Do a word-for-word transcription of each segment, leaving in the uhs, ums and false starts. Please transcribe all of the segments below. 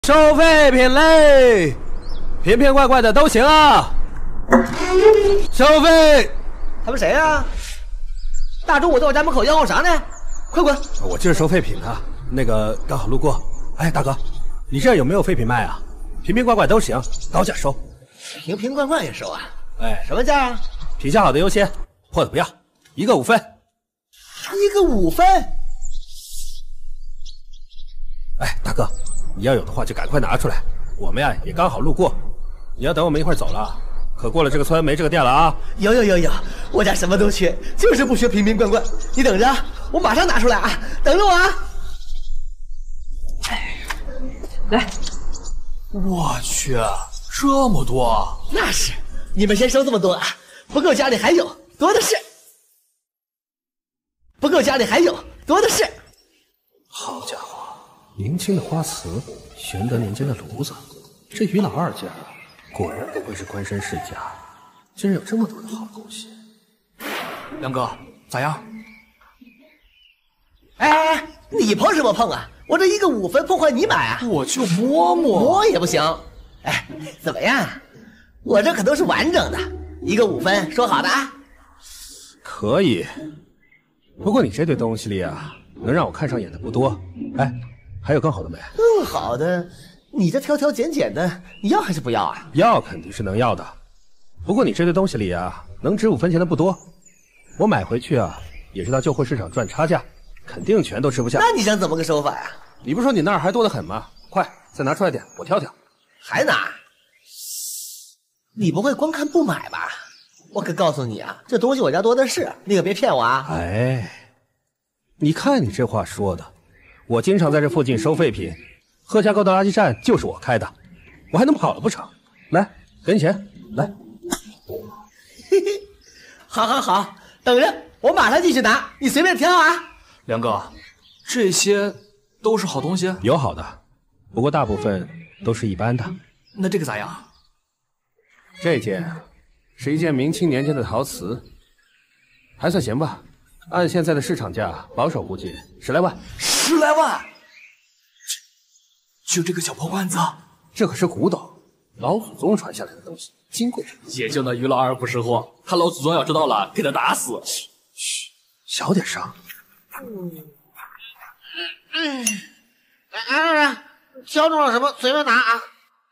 收废品类，瓶瓶罐罐的都行啊。收费。 他们谁呀、啊？大中午在我家门口吆喝啥呢？快滚！ 我就是收废品的，那个刚好路过。哎，大哥，你这儿有没有废品卖啊？瓶瓶罐罐都行，高价收。 瓶瓶罐罐也收啊？ 哎， 什么价啊？ 品相好的优先，破的不要，一个五分。 一个五分？ 哎，大哥，你要有的话就赶快拿出来，我们呀也刚好路过。你要等我们一会儿走了，可过了这个村没这个店了啊！ 有有有有，我家什么都缺，就是不缺瓶瓶罐罐。你等着，我马上拿出来啊！等着我啊！来， 我去，这么多！ 那是，你们先收这么多啊，不够家里还有，多的是。不够家里还有，多的是。 好家伙，明清的花瓷，玄德年间的炉子，这于老二家果然不愧是官绅世家，竟然有这么多的好东西。 梁哥，咋样？ 哎哎哎，你碰什么碰啊？我这一个五分碰坏你买啊？ 我就摸摸， 摸也不行。哎，怎么样？我这可都是完整的，一个五分，说好的啊？ 可以，不过你这堆东西里啊，能让我看上眼的不多。哎，还有更好的没？ 更好的？你这挑挑拣拣的，你要还是不要啊？ 要肯定是能要的，不过你这堆东西里啊，能值五分钱的不多。我买回去啊，也是到旧货市场赚差价，肯定全都吃不下。 那你想怎么个收法呀？ 你不说你那儿还多得很吗？快，再拿出来点，我挑挑。 还拿？你不会光看不买吧？我可告诉你啊，这东西我家多的是，你可别骗我啊！ 哎，你看你这话说的，我经常在这附近收废品，贺家沟的垃圾站就是我开的，我还能跑了不成？来，给你钱，来。 嘿嘿，好好好，等着，我马上进去拿，你随便挑啊。 梁哥，这些都是好东西？ 有好的，不过大部分都是一般的。 那这个咋样？ 这件是一件明清年间的陶瓷，还算行吧。按现在的市场价，保守估计十来万。 十来万？就这个小破罐子？ 这可是古董，老祖宗传下来的东西，金贵。 也就那于老二不识货，他老祖宗要知道了，给他打死。 嘘，小点声。 嗯嗯，来来来，挑中了什么随便拿啊！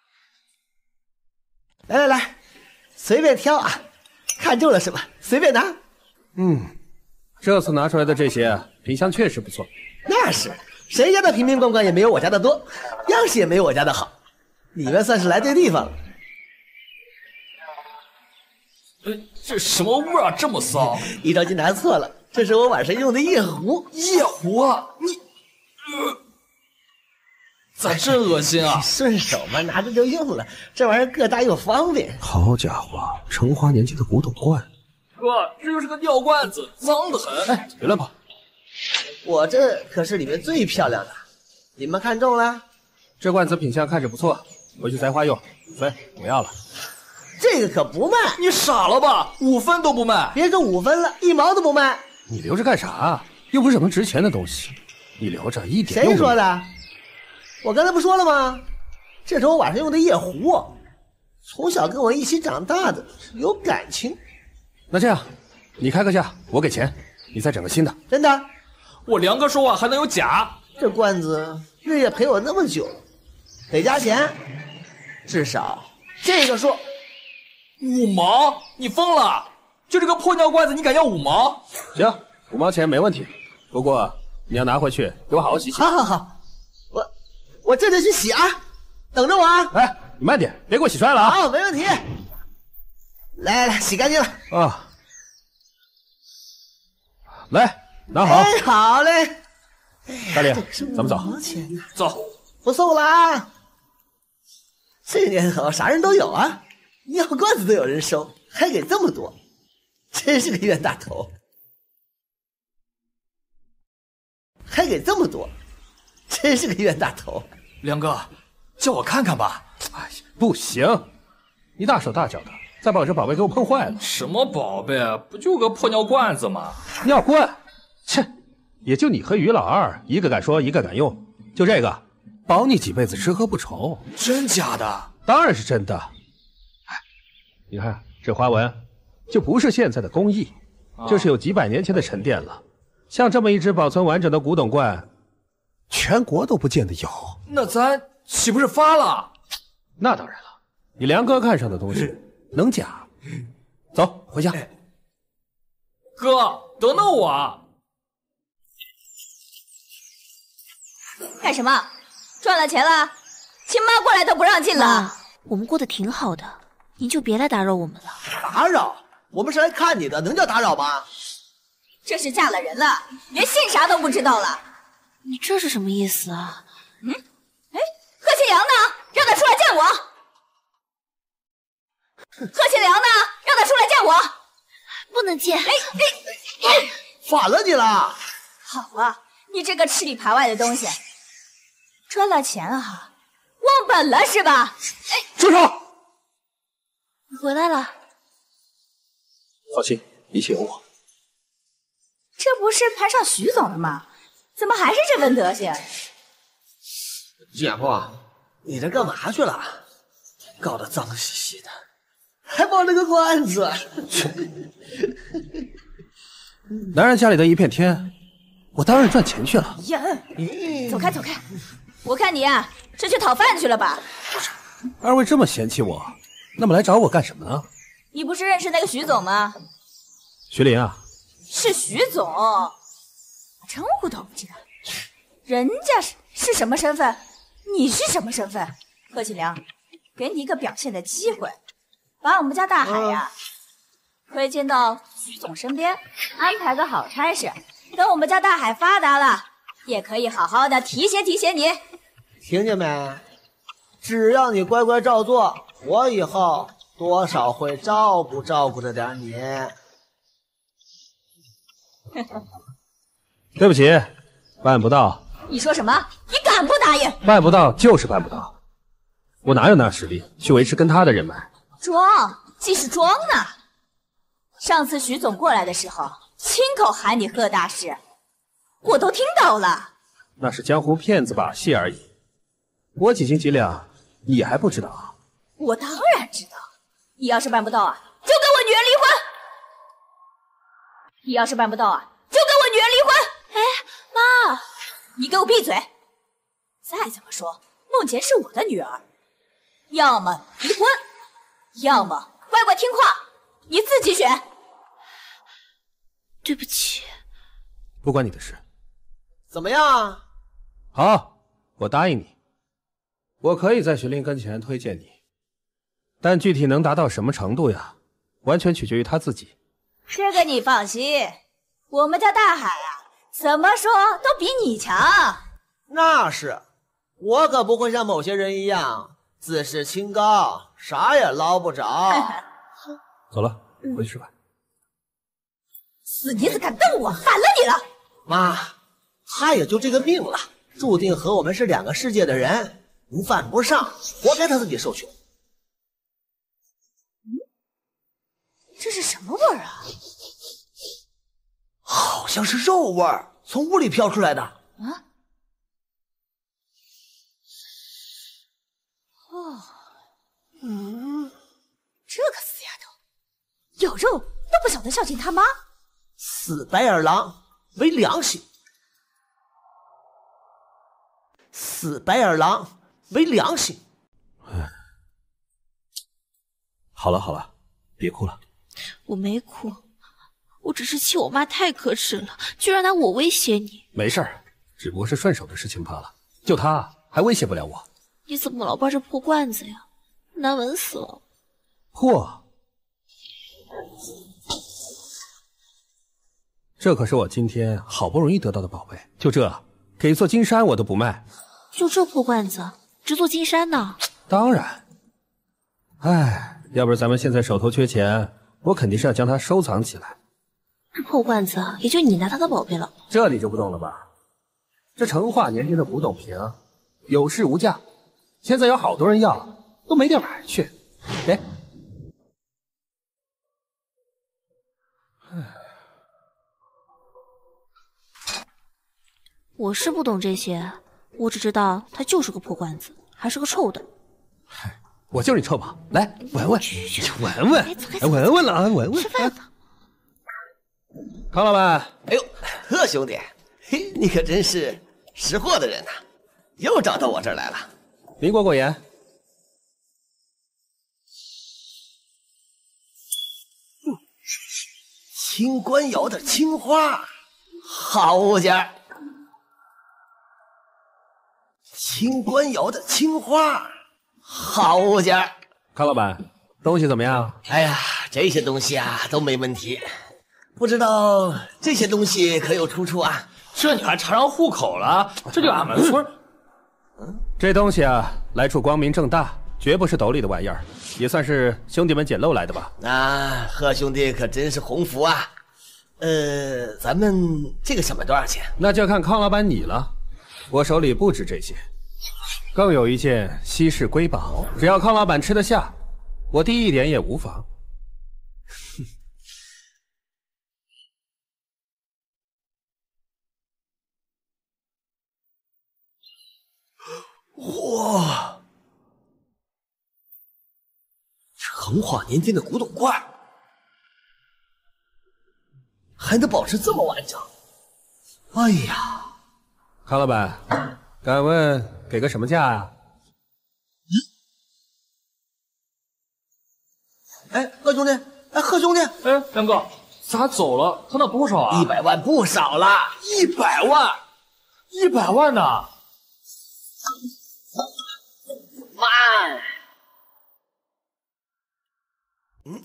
来来来，随便挑啊，看中了什么随便拿。 嗯，这次拿出来的这些品相确实不错。 那是，谁家的瓶瓶罐罐也没有我家的多，样式也没有我家的好。你们算是来对地方了。 呃，这什么味儿啊，这么骚？ 一着急拿错了，这是我晚上用的夜壶。 夜壶啊？你，呃，咋这恶心啊？ 顺手嘛，拿着就用了，这玩意儿个大又方便。 好家伙，成华年间的古董罐。 哥，这就是个尿罐子，脏得很。 哎，别乱跑！ 我这可是里面最漂亮的，你们看中了？ 这罐子品相看着不错，回去栽花用，所以不要了。 这个可不卖！ 你傻了吧？五分都不卖？ 别说五分了，一毛都不卖。 你留着干啥？又不是什么值钱的东西，你留着一点用都没有。 谁说的？我刚才不说了吗？这是我晚上用的夜壶，从小跟我一起长大的，有感情。 那这样，你开个价，我给钱，你再整个新的。 真的？ 我梁哥说话还能有假？ 这罐子日夜陪我那么久，得加钱，至少这个数。 五毛？你疯了？就这个破尿罐子，你敢要五毛？ 行，五毛钱没问题。不过你要拿回去，给我好好洗洗。 好好好，我我这就去洗啊，等着我啊。 哎，你慢点，别给我洗摔了啊。 好，没问题。来来来，洗干净了。 啊，来，拿好。 哎，好嘞。 大力，咱们走。 走， 不送了啊。这年头啥人都有啊，尿罐子都有人收，还给这么多，真是个冤大头。还给这么多，真是个冤大头。 梁哥，叫我看看吧。 哎呀，不行，你大手大脚的，再把我这宝贝给我碰坏了。 什么宝贝？不就个破尿罐子吗？ 尿罐？切，也就你和于老二一个敢说，一个敢用，就这个， 保你几辈子吃喝不愁。 真假的？ 当然是真的。哎，你看这花纹，就不是现在的工艺，这是有几百年前的沉淀了。像这么一只保存完整的古董罐，全国都不见得有。 那咱岂不是发了？ 那当然了，你梁哥看上的东西能假？走，回家。 哥，等等我啊！ 干什么？赚了钱了，亲妈过来都不让进了。 妈，我们过得挺好的，您就别来打扰我们了。 打扰？我们是来看你的，能叫打扰吗？ 这是嫁了人了，连姓啥都不知道了。 你这是什么意思啊？ 嗯，哎，贺庆阳呢？让他出来见我。贺庆良呢？让他出来见我。 不能见。哎哎哎，反了你了！ 好啊，你这个吃里扒外的东西，赚了钱啊，忘本了是吧？哎， 住手！ 你回来了。 放心，一切有我。 这不是攀上徐总了吗？怎么还是这份德行？ 姐夫，你这干嘛去了？搞得脏兮兮的，还包了个罐子。 男人家里的一片天，我当然赚钱去了。 呀，走开走开！我看你啊，是去讨饭去了吧？ 二位这么嫌弃我，那么来找我干什么呢？ 你不是认识那个徐总吗？ 徐林啊。 是徐总，称呼都不知道，人家是是什么身份，你是什么身份？贺启良，给你一个表现的机会，把我们家大海呀、啊、推荐到徐总身边，安排个好差事，等我们家大海发达了，也可以好好的提携提携你。 听见没？只要你乖乖照做，我以后多少会照顾照顾着点你。 对不起，办不到。 你说什么？你敢不答应？ 办不到就是办不到，我哪有那实力去维持跟他的人脉？ 装，既是装呢。上次徐总过来的时候，亲口喊你贺大师，我都听到了。 那是江湖骗子把戏而已，我几斤几两，你还不知道？ 我当然知道。你要是办不到啊，就跟我女儿离婚。你要是办不到啊，就跟我女儿离婚！ 哎，妈， 你给我闭嘴！再怎么说，梦洁是我的女儿，要么离婚，要么乖乖听话，你自己选。 对不起， 不关你的事。 怎么样？ 好，我答应你，我可以在徐林跟前推荐你，但具体能达到什么程度呀，完全取决于他自己。 这个你放心，我们家大海啊，怎么说都比你强。 那是，我可不会像某些人一样自视清高，啥也捞不着。 走了，回去吃饭。 死妮子敢瞪我，反了你了！ 妈，他也就这个命了，注定和我们是两个世界的人，您犯不上，活该他自己受穷。 这是什么味儿啊？ 好像是肉味儿，从屋里飘出来的。 啊？哦，嗯，这个死丫头，有肉都不晓得孝敬他妈。 死白眼狼为良心，死白眼狼为良心。 唉，好了好了，别哭了。 我没哭，我只是气我妈太可耻了，居然拿我威胁你。 没事儿，只不过是顺手的事情罢了。就他还威胁不了我。 你怎么老抱着破罐子呀？难闻死了。 破？这可是我今天好不容易得到的宝贝，就这，给座金山我都不卖。 就这破罐子，值座金山呢？ 当然。唉，要不是咱们现在手头缺钱，我肯定是要将它收藏起来。 这破罐子也就你拿它的宝贝了。 这你就不懂了吧？这成化年间的古董瓶，有市无价，现在有好多人要，都没地儿买去。给。 我是不懂这些， 我只知道他就是个破罐子，还是个臭的。 我就是你臭宝，来闻闻，闻闻，哎，闻闻了啊，闻闻。 吃饭了。 康老板， 哎呦，贺兄弟，嘿，你可真是识货的人呐、啊，又找到我这儿来了。 您过过眼。 嗯，清官窑的青花，好物件。清官窑的青花，好物件。 康老板，东西怎么样？ 哎呀，这些东西啊都没问题。不知道这些东西可有出处啊？ 这你还查上户口了？这就俺们村。 嗯，这东西啊，来处光明正大，绝不是斗里的玩意儿，也算是兄弟们捡漏来的吧？ 那贺兄弟可真是鸿福啊！呃，咱们这个什么多少钱？ 那就看康老板你了。我手里不止这些，更有一件稀世瑰宝，只要康老板吃得下，我低一点也无妨。 哇，成化年间的古董罐，还能保持这么完整。哎呀， 康老板，敢问给个什么价啊？ 哎，贺兄弟，哎，贺兄弟， 哎，梁哥，咋走了？他那多少啊？ 一百万不少了， 一百万，一百万呢？ 慢，嗯，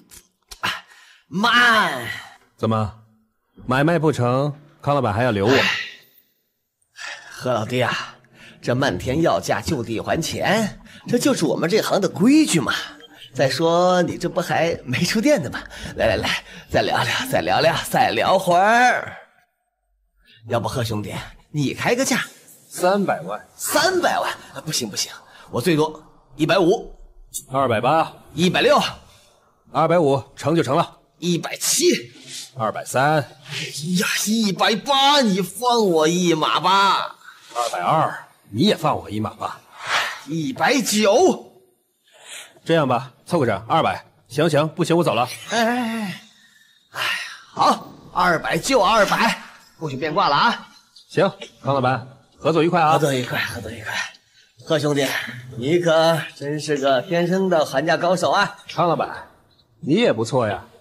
慢。 怎么，买卖不成，康老板还要留我？ 贺老弟啊，这漫天要价就地还钱，这就是我们这行的规矩嘛。再说你这不还没出店呢吗？来来来，再聊聊，再聊聊，再聊会儿。要不贺兄弟，你开个价？ 三百万。 三百万？啊，不行不行，我最多一百五。 二百八。 一百六。 二百五，成就成了。 一百七。 二百三。 呀，一百八，你放我一马吧。 二百二，你也放我一马吧。 一百九。 这样吧，凑个整，二百。行行，不行我走了。 哎哎哎，哎，好，二百就二百，不许变卦了啊！ 行，康老板，合作愉快啊！ 合作愉快，合作愉快。贺兄弟，你可真是个天生的还价高手啊！ 康老板，你也不错呀。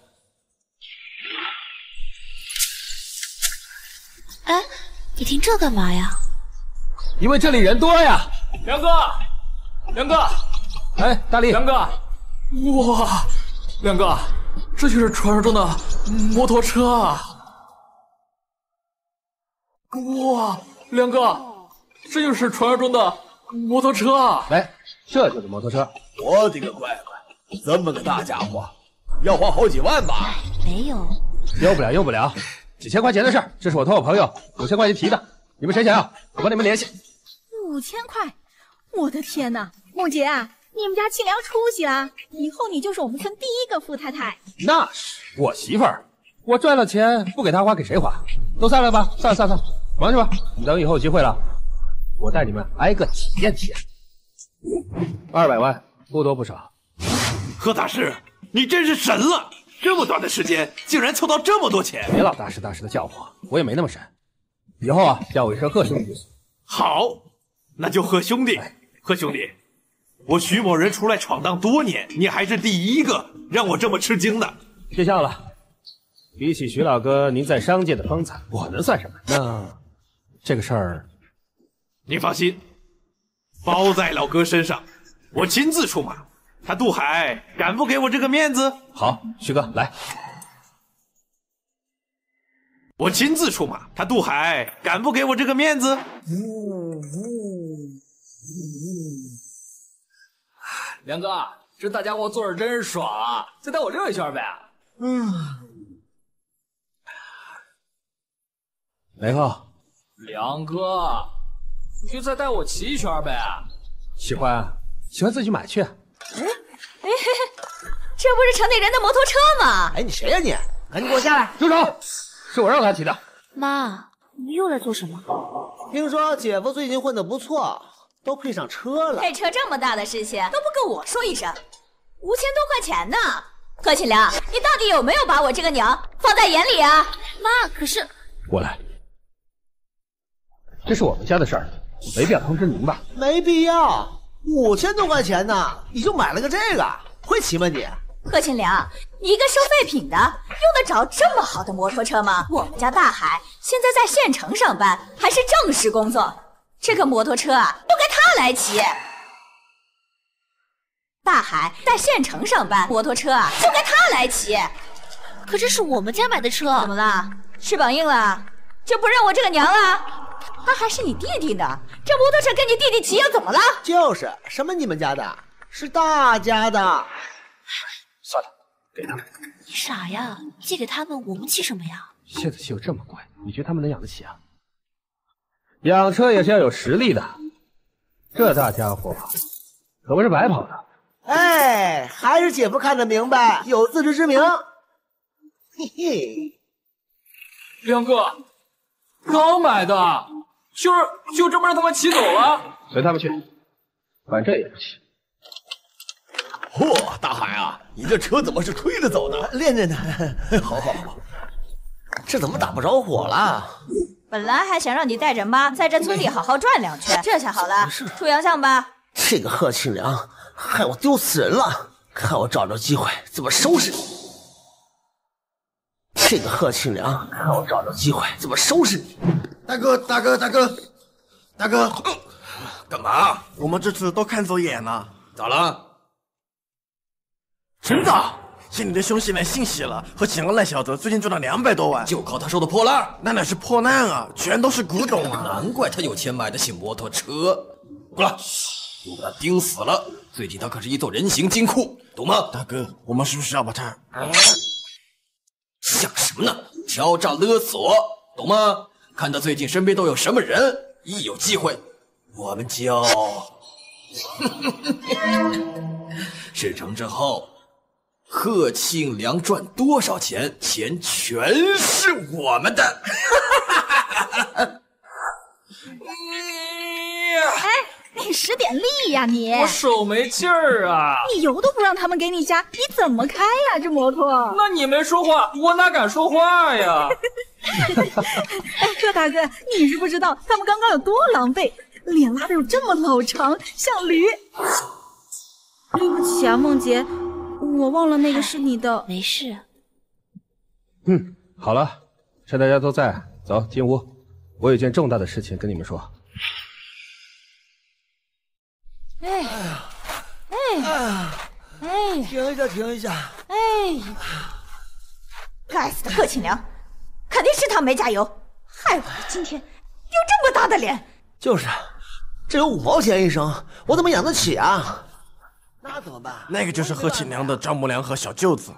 哎，你听这干嘛呀？ 因为这里人多呀。 梁哥，梁哥。 哎，大力， 梁哥，哇，梁哥，这就是传说中的摩托车啊！哇，梁哥，这就是传说中的摩托车啊！ 来，这就是摩托车。 我的个乖乖，这么个大家伙，要花好几万吧？ 没有， 用不了，用不了，几千块钱的事，这是我托我朋友五千块钱提的，你们谁想要，我帮你们联系。 五千块，我的天哪，梦洁啊！你们家亲娘出息啦！以后你就是我们村第一个富太太。 那是我媳妇儿，我赚了钱不给她花，给谁花？都散了吧，散了散了，忙去吧。等以后有机会了，我带你们挨个体验体验。二百万，不多不少。 贺大师，你真是神了！这么短的时间，竟然凑到这么多钱！ 别老大师大师的叫我，我也没那么神。以后啊，叫我一声贺兄弟。 好，那就贺兄弟，贺兄弟。我徐某人出来闯荡多年，你还是第一个让我这么吃惊的。 谢笑了，比起徐老哥您在商界的风采，我能算什么？那这个事儿， 你放心，包在老哥身上，我亲自出马。他渡海敢不给我这个面子？ 好，徐哥来， 我亲自出马，他渡海敢不给我这个面子？ 梁哥，这大家伙坐着真是爽啊！再带我溜一圈呗。 嗯， 雷浩， 梁哥，你就再带我骑一圈呗。 喜欢喜欢自己买去。 哎哎，这不是城里人的摩托车吗？ 哎，你谁呀、啊、你？赶紧给我下来！ 住手！是我让他骑的。 妈，你又在做什么？ 听说姐夫最近混得不错，都配上车了。 配车这么大的事情都不跟我说一声，五千多块钱呢。贺庆良，你到底有没有把我这个娘放在眼里啊？ 妈，可是过来，这是我们家的事儿，没必要通知您吧？ 没必要，五千多块钱呢，你就买了个这个，会骑吗你？ 贺庆良，你一个收废品的，用得着这么好的摩托车吗？我们家大海现在在县城上班，还是正式工作，这个摩托车啊，都该他来骑。大海在县城上班，摩托车啊，就该他来骑。 可这是我们家买的车， 怎么了？翅膀硬了，就不认我这个娘了？他还是你弟弟呢，这摩托车跟你弟弟骑又怎么了？ 就是什么你们家的，是大家的。 算了，给他们。 你傻呀？借给他们，我们骑什么呀？ 现在汽油这么贵，你觉得他们能养得起啊？养车也是要有实力的，这大家伙可不是白跑的。 哎，还是姐夫看得明白，有自知之明。嘿嘿， 亮哥，刚买的，就是就这么让他们骑走了？ 随他们去，反正也不骑。 嚯，大海啊，你这车怎么是推着走的？ 练练的。好好好，这怎么打不着火了？ 本来还想让你带着妈在这村里好好转两圈，这下好了，出洋相吧。 这个贺庆良害我丢死人了，看我找着机会怎么收拾你！这个贺庆良，看我找着机会怎么收拾你！ 大哥，大哥，大哥，大哥，干嘛？我们这次都看走眼了。咋了？陈子，县里的兄弟们姓喜了，和庆良那小子最近赚了两百多万， 就靠他收的破烂， 那哪是破烂啊，全都是古董啊！ 难怪他有钱买得起摩托车。过来，我把他盯死了。最近他可是一座人形金库，懂吗？ 大哥，我们是不是要把他？ 想什么呢？敲诈勒索，懂吗？看他最近身边都有什么人，一有机会，我们就事成之后。贺庆良赚多少钱，钱全是我们的。 哎，你使点力呀你！ 我手没劲儿啊！ 你油都不让他们给你加，你怎么开呀这摩托？ 那你没说话，我哪敢说话呀？ 哎，贺大哥，你是不知道他们刚刚有多狼狈，脸拉的有这么老长，像驴。对不起啊，梦洁。我忘了那个是你的， 没事。 嗯，好了，趁大家都在，走进屋，我有件重大的事情跟你们说。 哎，哎，哎， 停一下，停一下。 哎，该死的贺庆良，肯定是他没加油，害我今天丢这么大的脸。 就是，这有五毛钱一升，我怎么养得起啊？那怎么办？ 那个就是贺庆良的丈母娘和小舅子。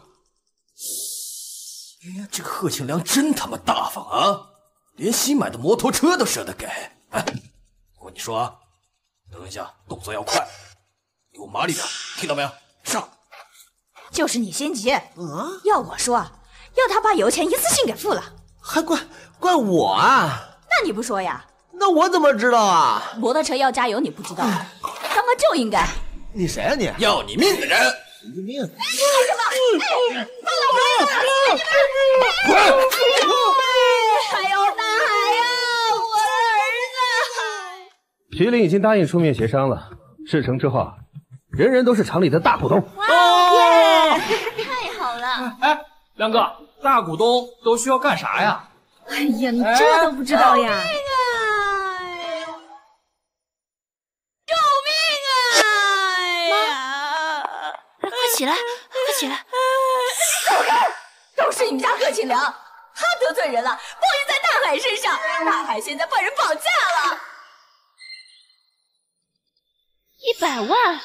这个贺庆良真他妈大方啊，连新买的摩托车都舍得给。哎，我跟你说啊，等一下动作要快，给我麻利点，听到没有？上！ 就是你心急。嗯，要我说，要他把油钱一次性给付了， 还怪怪我啊？ 那你不说呀？ 那我怎么知道啊？ 摩托车要加油，你不知道？刚刚就应该。 你谁啊你？ 要你命的人！ 你命！ 干什么？放了我！ 滚！ 还有大海呀，我的儿子！ 麒麟已经答应书面协商了，事成之后，人人都是厂里的大股东。 哇，太好了！ 哎，亮哥，大股东都需要干啥呀？ 哎呀，你这都不知道呀？ 起来，快起来！ 都是你们家贺庆良，他得罪人了，报应在大海身上。大海现在被人绑架了， 一百万， 都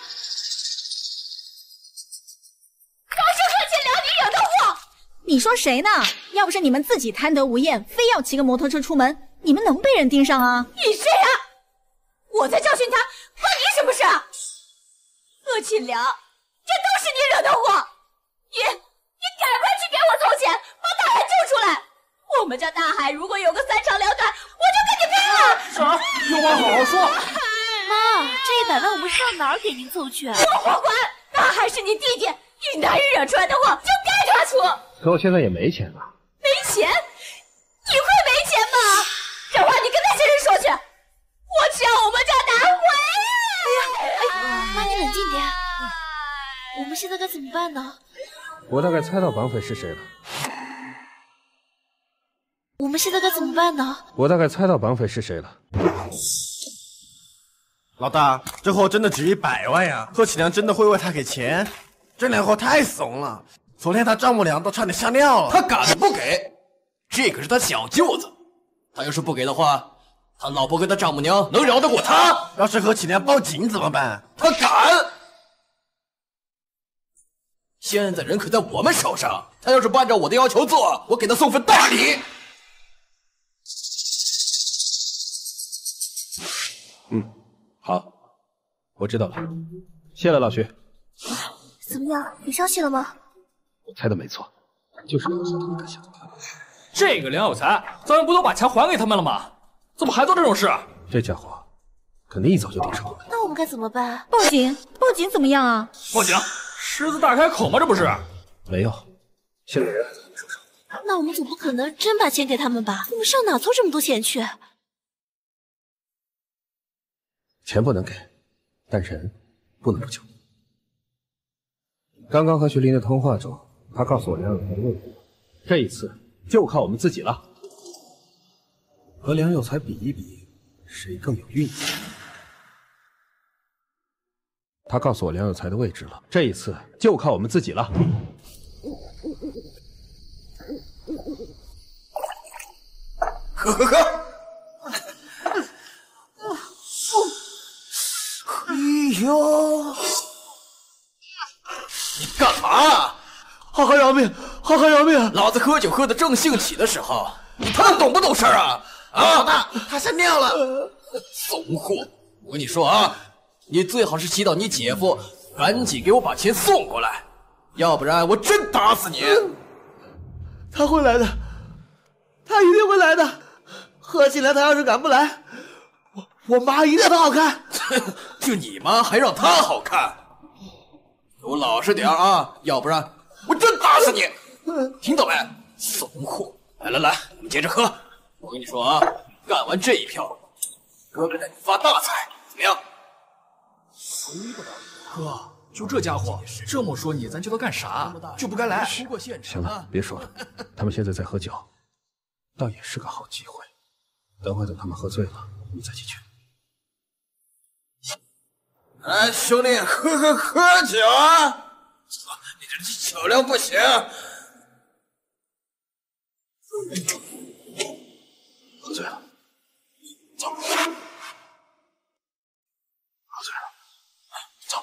是贺庆良你惹的祸。 你说谁呢？要不是你们自己贪得无厌，非要骑个摩托车出门，你们能被人盯上啊？ 你谁啊？我在教训他，关你什么事啊？贺庆良。这都是你惹的祸，你你赶快去给我凑钱，把大海救出来。我们家大海如果有个三长两短，我就跟你拼了！ 啥？有话好好说。 妈，这一百万我们上哪儿给您凑去？ 我管，那还是你弟弟，你男人惹出来的祸就该他出。 可我现在也没钱了。 没钱？你会没钱吗？这话你跟那些人说去。我只要我们家拿回。 哎呀，哎，妈，你冷静点。我们现在该怎么办呢？ 我大概猜到绑匪是谁了。 我们现在该怎么办呢？ 我大概猜到绑匪是谁了。 老大，这货真的值一百万呀！贺启良真的会为他给钱？这两货太怂了，昨天他丈母娘都差点吓尿了。 他敢不给？这可是他小舅子，他要是不给的话，他老婆跟他丈母娘能饶得过他？ 要是贺启良报警怎么办？ 他敢！现在人可在我们手上，他要是不按照我的要求做，我给他送份大礼。 嗯，好，我知道了，谢了老徐。 怎么样，有消息了吗？ 我猜的没错，就是梁有才他们敢想的。 这个梁有才，咱们不都把钱还给他们了吗？怎么还做这种事？ 这家伙肯定一早就盯上我们。 那我们该怎么办？ 报警，报警怎么样啊？ 报警！狮子大开口吗？这不是？ 没有，现在人还在我们手上。 那我们总不可能真把钱给他们吧？我们上哪凑这么多钱去？ 钱不能给，但人不能不救。刚刚和徐林的通话中，他告诉我梁有才的位置，这一次就靠我们自己了。和梁有才比一比，谁更有运气？他告诉我梁有才的位置了，这一次就靠我们自己了。 喝喝喝！哎呦！你干嘛？ 好好饶命！好好饶命！ 老子喝酒喝得正兴起的时候，你他妈懂不懂事啊？啊！ 老大，他吓尿了！ 怂货！我跟你说啊，你最好是祈祷你姐夫赶紧给我把钱送过来，要不然我真打死你！ 他会来的，他一定会来的。贺启良他要是敢不来，我我妈一定很好看。 就你妈还让她好看？给我老实点啊，要不然我真打死你！听到没？怂货！来来来，我们接着喝。我跟你说啊，干完这一票，哥哥带你发大财，怎么样？ 哥，就这家伙这么说你，咱叫他干啥？就不该来。 行了，别说了，他们现在在喝酒，倒也是个好机会。等会等他们喝醉了，我们再进去。 哎，兄弟，喝喝喝酒啊！操，你这酒量不行。 喝醉了，走。喝醉了，走。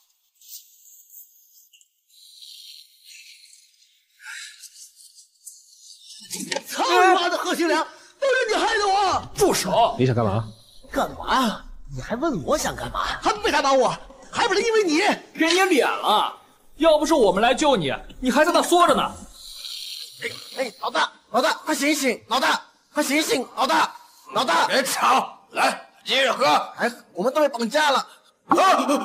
操你妈的，贺启良，都是你害的我！ 住手！ 你想干嘛？ 干嘛？你还问我想干嘛？还没打倒我，还不是因为你给你脸了！要不是我们来救你，你还在那缩着呢。 哎哎，老大，老大，快醒醒！老大，快醒醒！老大，老大， 别吵，来接着喝。 哎，我们都被绑架了。 啊！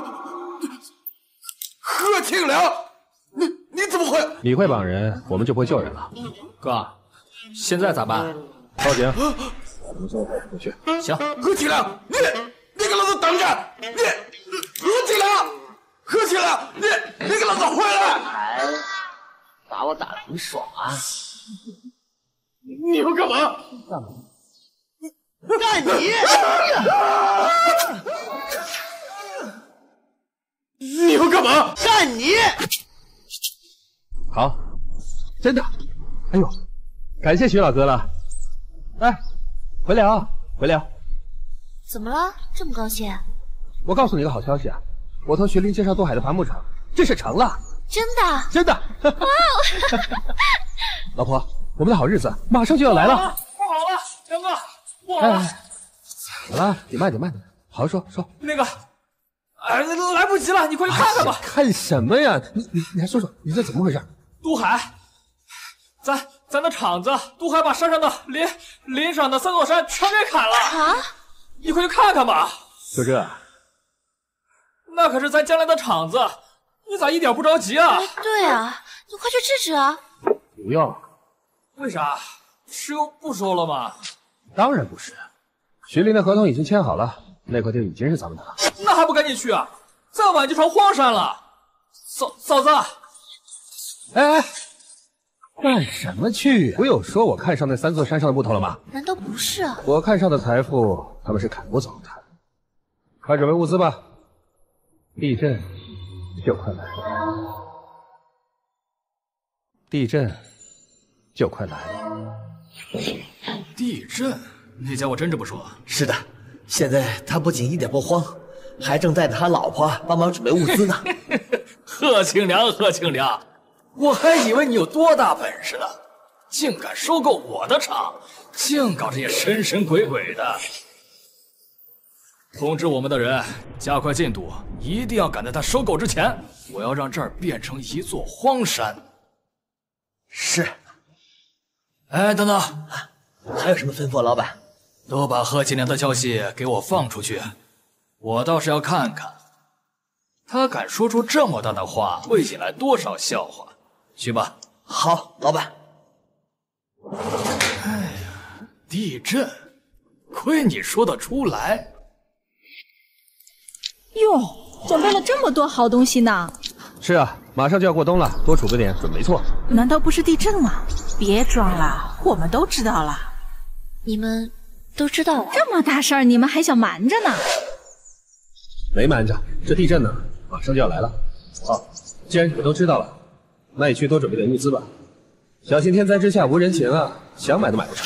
贺庆良，你你怎么会？ 你会绑人，我们就不会救人了。 哥，现在咋办？ 报警！我们送回去。 行。 贺庆良，你你给老子等着！你贺庆良，贺庆良，你你给老子回来！ 打我打得很爽啊！ 你要干嘛？ 干嘛？ 干你！ 你要干嘛？ 干你！ 好，真的。哎呦，感谢徐老哥了。哎，回聊，回聊。 怎么了？这么高兴？ 我告诉你个好消息啊，我托徐林介绍渡海的伐木场，这事成了。 真的？ 真的。哇哦！ 老婆，我们的好日子马上就要来了。 不好了，梁哥，不好了！ 哎，怎么了？你慢点，慢点，好好说说。 那个，哎，来不及了，你快去看看吧。 哎、看什么呀？你你你还说说，你这怎么回事？ 渡海，咱咱的厂子都还把山上的林林上的三座山全给砍了啊！ 你快去看看吧。 就这？ 那可是咱将来的厂子，你咋一点不着急啊？ 哎，对啊，你快去制止啊！ 不用。 为啥？是又不收了吗？ 当然不是，徐林的合同已经签好了，那块地已经是咱们的了。 那还不赶紧去啊！再晚就成荒山了。嫂嫂子， 哎哎，干什么去、啊？不有说我看上那三座山上的木头了吗？ 难道不是啊？ 我看上的财富，他们是砍不走的。快准备物资吧，地震就快来了。地震就快来了。 地震？那家伙真这么说？ 是的，现在他不仅一点不慌，还正带着他老婆帮忙准备物资呢。 贺庆良，贺庆良，我还以为你有多大本事呢，竟敢收购我的厂，净搞这些神神鬼鬼的。通知我们的人，加快进度，一定要赶在他收购之前，我要让这儿变成一座荒山。 是。 哎，等等， 还有什么吩咐，老板？ 都把贺庆良的消息给我放出去，我倒是要看看，他敢说出这么大的话，会引来多少笑话。去吧。 好，老板。 哎呀，地震，亏你说得出来。 哟，准备了这么多好东西呢。 是啊，马上就要过冬了，多储备点准没错。 难道不是地震吗？别装了，我们都知道了。 你们都知道了？ 这么大事儿，你们还想瞒着呢？ 没瞒着，这地震呢，马上就要来了。好，既然你们都知道了，那也去多准备点物资吧。小心天灾之下无人情啊，想买都买不成。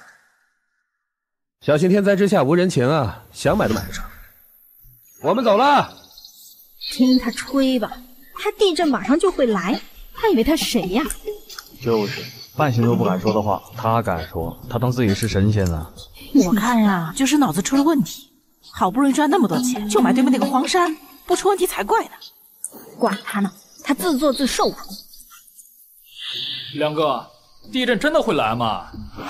小心天灾之下无人情啊，想买都买不成。我们走了。 听他吹吧，他地震马上就会来，他以为他谁呀？ 就是，半仙都不敢说的话，他敢说，他当自己是神仙呢。 我看呀、啊，就是脑子出了问题。好不容易赚那么多钱，就买对面那个荒山，不出问题才怪呢。 管他呢，他自作自受吧。 梁哥，地震真的会来吗？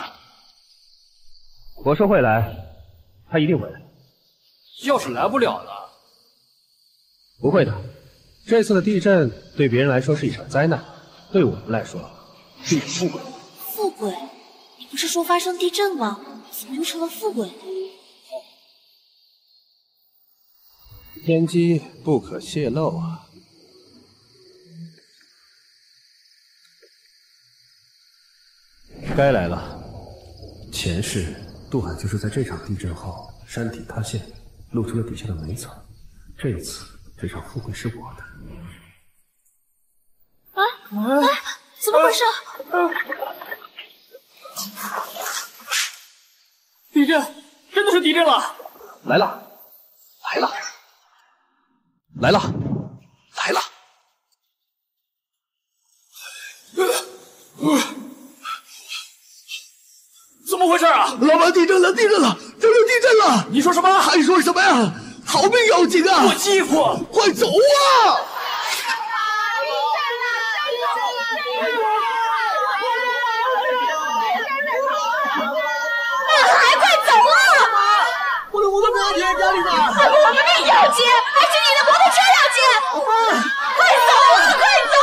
我说会来，他一定会来。 要是来不了呢？ 不会的，这次的地震对别人来说是一场灾难，对我们来说是一场富贵。 富贵？你不是说发生地震吗？怎么又成了富贵？ 天机不可泄露啊！该来了。前世杜海就是在这场地震后，山体塌陷，露出了底下的煤层。这一次，这场富贵是我的。 啊啊！怎么回事？ 地震，真的是地震了！ 来了，来了。来了，来了！ 怎么回事啊？ 老板，地震了，地震了，这里地震了！ 你说什么？ 还说什么呀？逃命要紧啊！ 我欺负， 快走啊！ 还快走啊！ 我的摩托车要停家里呢。 我们命要紧，还是你的摩托车要紧？快走啊！快走！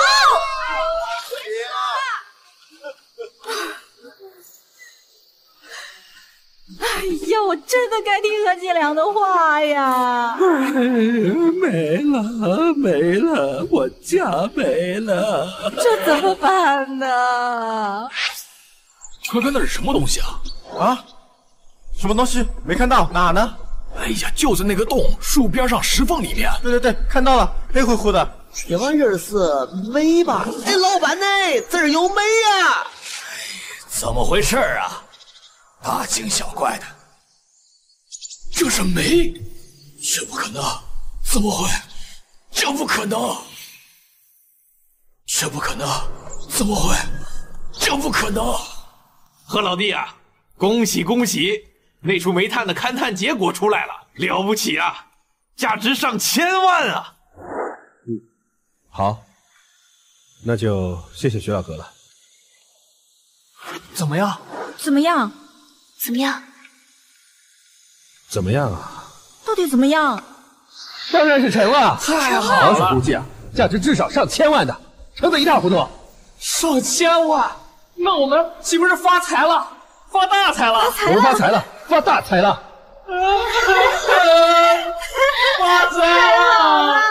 哎呀，我真的该听何继良的话呀！ 没了，没了，我家没了， 这怎么办呢？ 快看那是什么东西啊！ 啊？什么东西？没看到，哪呢？ 哎呀，就在那个洞树边上石缝里面。 对对对，看到了，黑乎乎的。 这玩意儿是煤吧？哎，老板呢？这儿有煤呀！ 怎么回事啊？大惊小怪的，这是煤？这不可能！怎么会？这不可能！这不可能！怎么会？这不可能！ 何老弟啊，恭喜恭喜！那处煤炭的勘探结果出来了，了不起啊，价值上千万啊！ 嗯，好，那就谢谢徐老哥了。 怎么样？ 怎么样？ 怎么样？ 怎么样啊？ 到底怎么样？ 当然是成了， 太好了！ 老子估计啊，价值至少上千万的，成得一塌糊涂。 上千万，那我们岂不是发财了？发大财了！ 我们发财了，发大财了！ 发财了！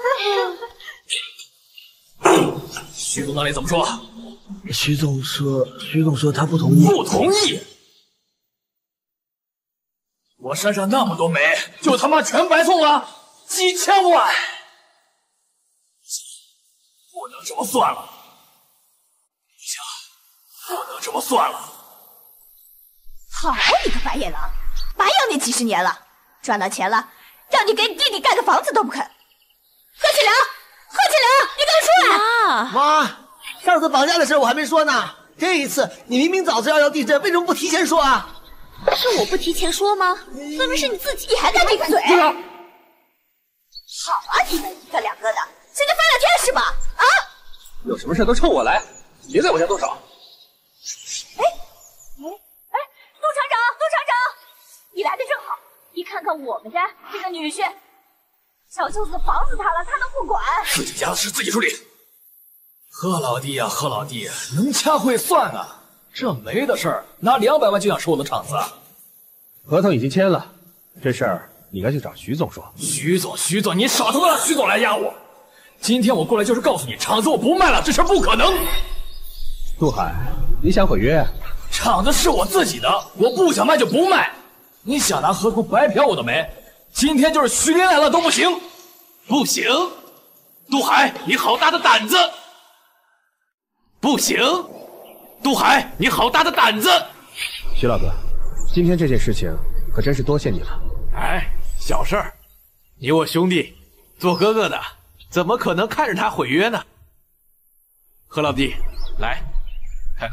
徐总那里怎么说？ 徐总说，徐总说他不同意。 不同意？我身上那么多煤，就他妈全白送了，几千万！不能这么算了，不行，不能这么算了。 好你个白眼狼，白养你几十年了，赚到钱了，让你给你弟弟盖个房子都不肯。贺启良，贺启良，你给我出来！ 妈，上次绑架的事我还没说呢，这一次你明明早知道要地震，为什么不提前说啊？ 是我不提前说吗？分明是你自己， 你还敢闭嘴？好啊，你们一个两个的，现在翻了天是吧？啊！ 有什么事都冲我来，别在我家动手。 哎哎哎，杜厂长，杜厂长，你来的正好，你看看我们家这个女婿，小舅子的房子塌了，他都不管， 自己家的事自己处理。贺老弟呀、啊，贺老弟，能掐会算啊！这煤的事儿，拿两百万就想收我的厂子？ 合同已经签了，这事儿你该去找徐总说。 徐总，徐总，你少他妈让徐总来压我！今天我过来就是告诉你，厂子我不卖了，这事不可能。 杜海，你想毁约？ 厂子是我自己的，我不想卖就不卖。你想拿合同白嫖我的煤，今天就是徐林来了都不行。 不行，杜海，你好大的胆子！不行，杜海，你好大的胆子！ 徐老哥，今天这件事情可真是多谢你了。 哎，小事儿，你我兄弟，做哥哥的怎么可能看着他毁约呢？何老弟，来看看，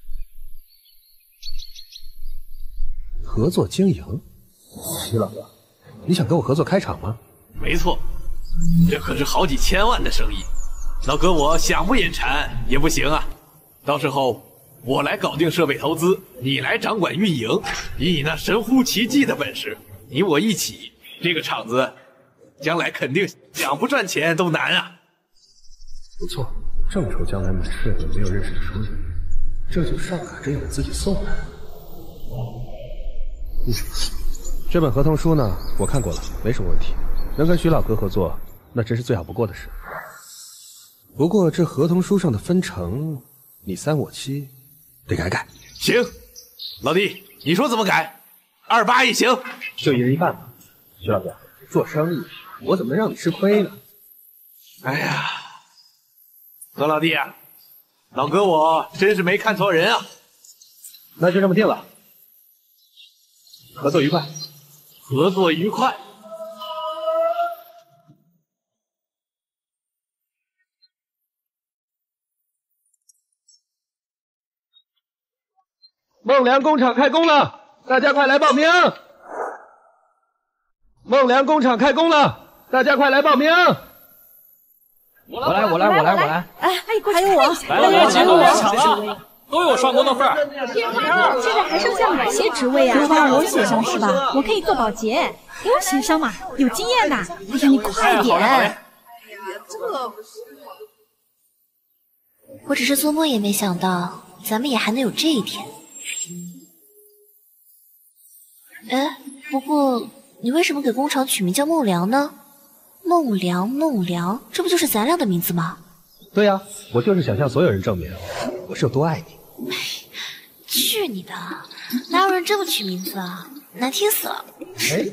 合作经营。徐老哥，你想跟我合作开厂吗？ 没错，这可是好几千万的生意，老哥我想不眼馋也不行啊。到时候我来搞定设备投资，你来掌管运营，以你那神乎其技的本事，你我一起，这个厂子将来肯定想不赚钱都难啊。 不错，正愁将来买设备没有认识的熟人，这就上赶着要我自己送来。嗯，这本合同书呢，我看过了，没什么问题，能跟徐老哥合作，那真是最好不过的事。不过这合同书上的分成，你三我七，得改改。 行，老弟，你说怎么改？二八也行， 就一人一半吧。徐老哥，做生意我怎么能让你吃亏呢？ 哎呀，何老弟啊，老哥我真是没看错人啊。 那就这么定了，合作愉快， 合作愉快。 孟良工厂开工了，大家快来报名！孟良工厂开工了，大家快来报名！ 我来，我来，我来，我来！ 哎哎，还有我， 来了，别急，都别抢了，都有上工的份儿。 现在还剩下哪些职位啊？都帮我写上是吧？我可以做保洁，给我写上嘛，有经验的。哎呀，你快点！ 我只是做梦也没想到，咱们也还能有这一天。哎，不过你为什么给工厂取名叫孟良呢？孟良，孟良，这不就是咱俩的名字吗？ 对呀、啊，我就是想向所有人证明我是有多爱你。 去你的！哪有人这么取名字啊？难听死了！ 哎，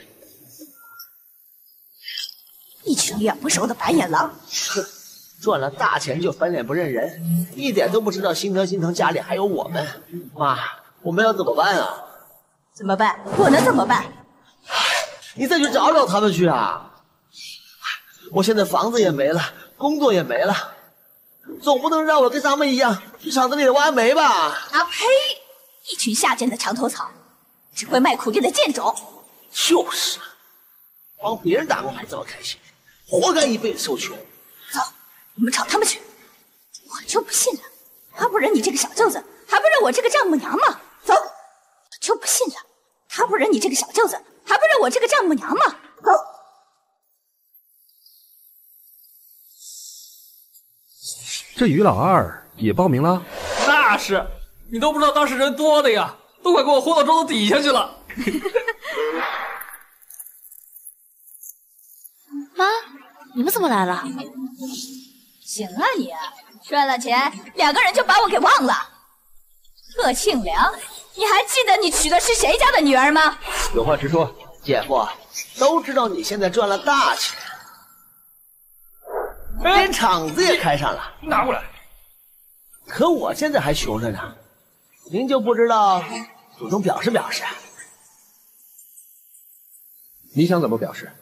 一群养不熟的白眼狼！ 哼，赚了大钱就翻脸不认人，一点都不知道心疼心疼家里还有我们。妈，我们要怎么办啊？ 怎么办？我能怎么办？ 你再去找找他们去啊！我现在房子也没了，工作也没了，总不能让我跟他们一样去厂子里挖煤吧？ 啊呸！一群下贱的墙头草，只会卖苦力的贱种。 就是，帮别人打工还这么开心，活该一辈子受穷。 走，我们找他们去。我就不信了，还不忍你这个小舅子还不认我这个丈母娘吗？走，就不信了，他不认你这个小舅子，还不认我这个丈母娘吗？走。 这于老二也报名了？ 那是，你都不知道当时人多的呀，都快给我轰到桌子底下去了。 妈，你们怎么来了？ 行啊你，赚了钱，两个人就把我给忘了。贺庆良，你还记得你娶的是谁家的女儿吗？ 有话直说，姐夫，都知道你现在赚了大钱，连厂子也开上了。 拿过来。 可我现在还穷着呢，您就不知道主动表示表示？ 你想怎么表示？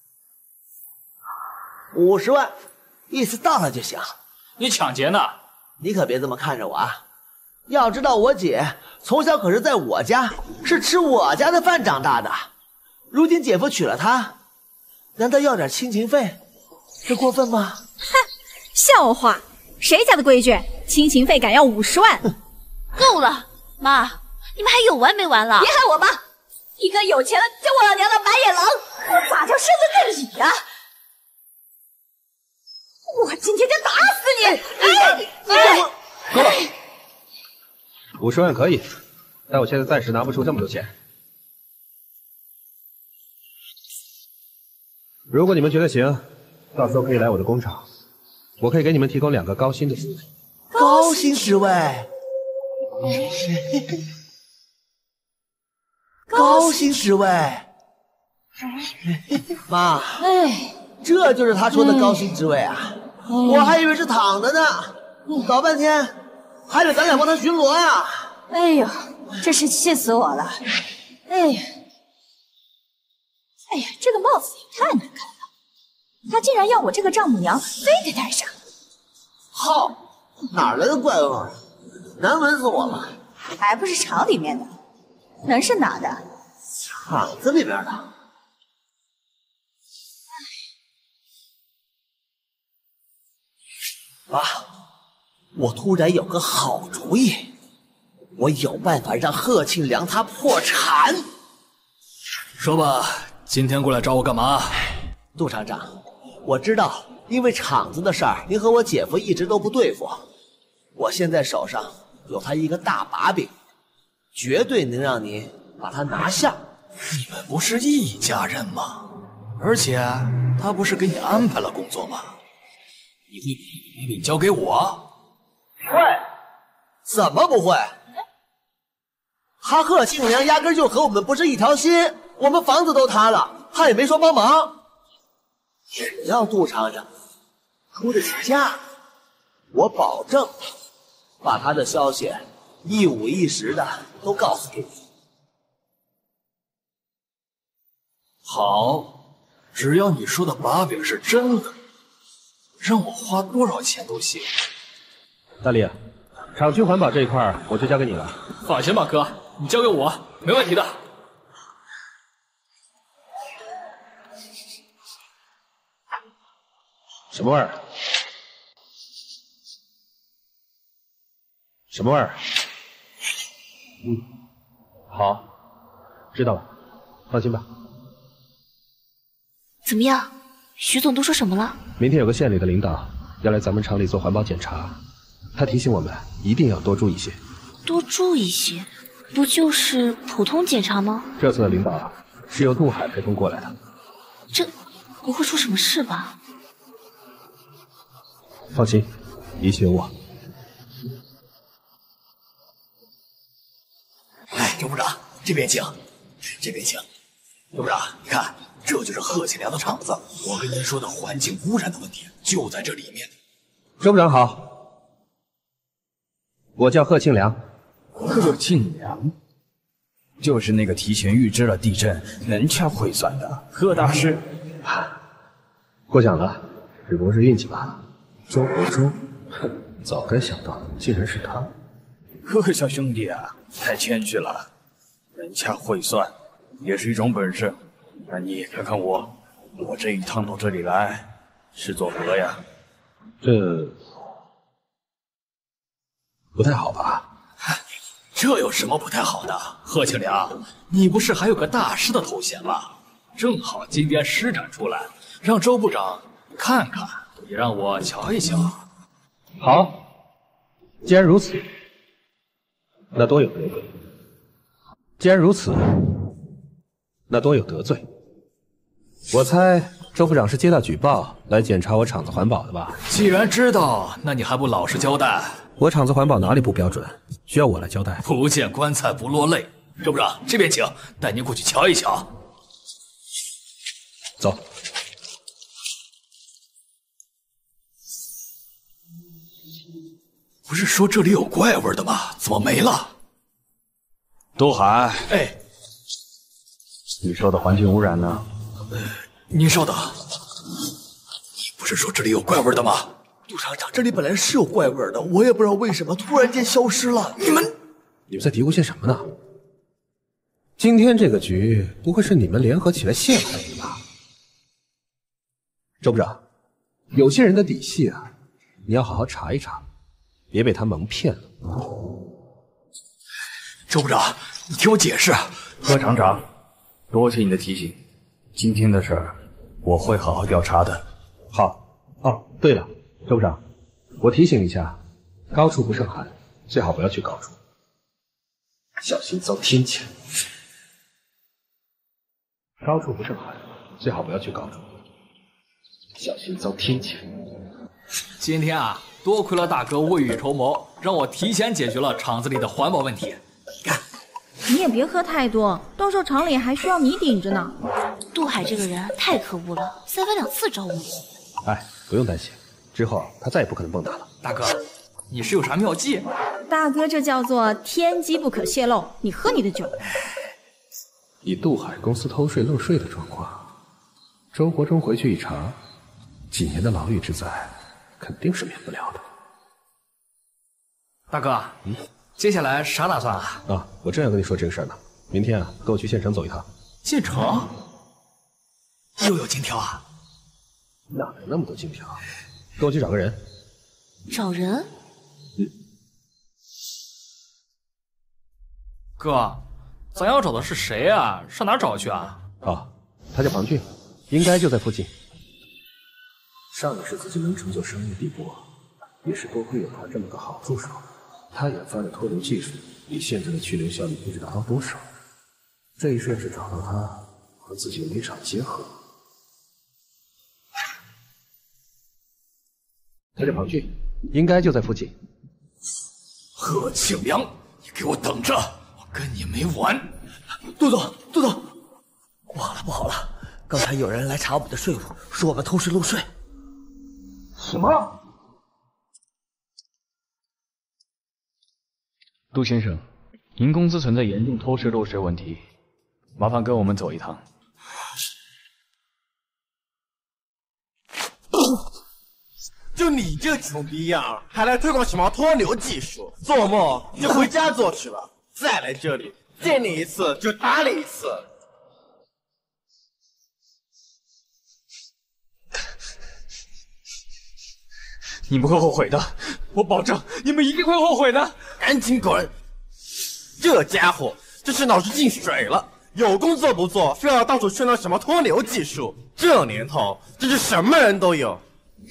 五十万，意思到了就行。 你抢劫呢？ 你可别这么看着我啊！要知道我姐从小可是在我家，是吃我家的饭长大的。如今姐夫娶了她，难道要点亲情费？这过分吗？ 哼，笑话！谁家的规矩？亲情费敢要五十万？ 够了，妈，你们还有完没完了？ 别喊我妈，一个有钱了就忘了娘的白眼狼，我咋叫身子在理呀？我今天就打死你！哎， 哎，够了，五十万可以，但我现在暂时拿不出这么多钱。如果你们觉得行，到时候可以来我的工厂，我可以给你们提供两个高薪的职位。 高薪职位，高薪职位，妈， 哎， 这就是他说的高薪职位啊！我还以为是躺着呢，搞半天还得咱俩帮他巡逻呀！ 哎呦，真是气死我了！哎呀，哎呀，这个帽子也太难看了，他竟然要我这个丈母娘非得戴上。 好。哪来的怪味儿？难闻死我了！ 还不是厂里面的，能是哪的？ 厂子里面的。爸，我突然有个好主意，我有办法让贺庆良他破产。 说吧，今天过来找我干嘛？ 杜厂长，我知道。因为厂子的事儿，您和我姐夫一直都不对付。我现在手上有他一个大把柄，绝对能让您把他拿下。 你们不是一家人吗？而且他不是给你安排了工作吗？你会把把柄交给我？ 会？怎么不会？他贺庆良压根就和我们不是一条心，我们房子都塌了，他也没说帮忙。只要杜厂长出得起价，我保证把他的消息一五一十的都告诉给你。 好，只要你说的把柄是真的，让我花多少钱都行。 大力，厂区环保这一块我就交给你了。 放心吧，哥，你交给我，没问题的。 什么味儿？什么味儿？嗯，好，知道了，放心吧。 怎么样，徐总都说什么了？ 明天有个县里的领导要来咱们厂里做环保检查，他提醒我们一定要多注意些。 多注意些，不就是普通检查吗？ 这次的领导是由陆海陪同过来的。 这不会出什么事吧？ 放心，一切有我。 哎，刘部长，这边请，这边请。刘部长，你看，这就是贺庆良的厂子。我跟您说的环境污染的问题就在这里面。 周部长好，我叫贺庆良。 贺庆良，就是那个提前预知了地震、人掐会算的贺大师。 过奖了，只不过是运气罢了。周国周，哼，早该想到，竟然是他。 贺小兄弟啊，太谦虚了。人掐会算也是一种本事，那你也看看我，我这一趟到这里来是做何呀？ 这不太好吧？ 这有什么不太好的？贺庆良，你不是还有个大师的头衔吗？正好今天施展出来，让周部长看看，也让我瞧一瞧。 好，既然如此，那多有得罪；既然如此，那多有得罪。我猜周部长是接到举报来检查我厂子环保的吧？ 既然知道，那你还不老实交代？ 我厂子环保哪里不标准？需要我来交代？ 不见棺材不落泪。周部长，这边请，带您过去瞧一瞧。 走。 不是说这里有怪味的吗？怎么没了？ 杜海， 哎， 你说的环境污染呢？ 呃，您稍等，你不是说这里有怪味的吗？ 杜厂长，这里本来是有怪味的，我也不知道为什么突然间消失了。 你们， 你们在嘀咕些什么呢？今天这个局不会是你们联合起来陷害我吧？周部长，有些人的底细啊，你要好好查一查，别被他蒙骗了。 周部长，你听我解释。 贺厂长，多谢你的提醒，今天的事儿我会好好调查的。 好。哦，对了。周部长，我提醒一下，高处不胜寒，最好不要去高处，小心遭天谴。高处不胜寒，最好不要去高处，小心遭天谴。 今天啊，多亏了大哥未雨绸缪，让我提前解决了厂子里的环保问题。看， 你也别喝太多，到时候厂里还需要你顶着呢。 杜海这个人太可恶了，三番两次找我们。 哎，不用担心。之后他再也不可能蹦跶了。 大哥，你是有啥妙计？ 大哥，这叫做天机不可泄露。你喝你的酒。 以杜海公司偷税漏税的状况，周国忠回去一查，几年的牢狱之灾肯定是免不了的。 大哥，嗯，接下来啥打算啊？ 啊，我正要跟你说这个事儿呢。明天啊，跟我去县城走一趟。 县城？又有金条啊？ 哪来那么多金条？跟我去找个人。 找人？ 嗯。 哥，咱要找的是谁啊？上哪找去啊？ 啊，他叫庞俊，应该就在附近。上一世自己能成就商业帝国，也是多亏有他这么个好助手。他研发的脱硫技术，比现在的去硫效率不知道高多少。这一世要是找到他，和自己的煤厂结合。他叫庞俊，应该就在附近。 贺庆良，你给我等着，我跟你没完！ 杜总，杜总，不好了，不好了！刚才有人来查我们的税务，说我们偷税漏税。 什么？杜先生，您公司存在严重偷税漏税问题，麻烦跟我们走一趟。 就你这穷逼样，还来推广什么脱硫技术？做梦就回家做去了！再来这里，见你一次就打你一次！ 你们会后悔的，我保证，你们一定会后悔的！ 赶紧滚！这家伙这是脑子进水了，有工作不做，非要到处宣传什么脱硫技术。这年头，真是什么人都有。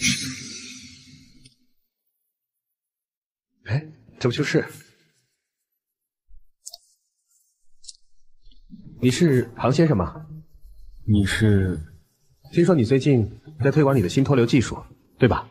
哎，这不就是？你是庞先生吗？ 你是？ 听说你最近在推广你的新脱硫技术，对吧？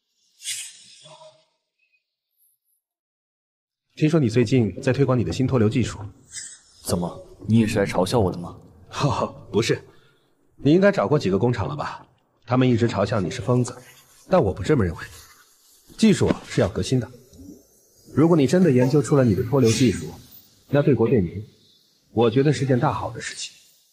听说你最近在推广你的新脱硫技术， 怎么？你也是来嘲笑我的吗？ 哦，不是，你应该找过几个工厂了吧？他们一直嘲笑你是疯子，但我不这么认为。技术是要革新的。如果你真的研究出了你的脱硫技术，那对国对民，我觉得是件大好的事情。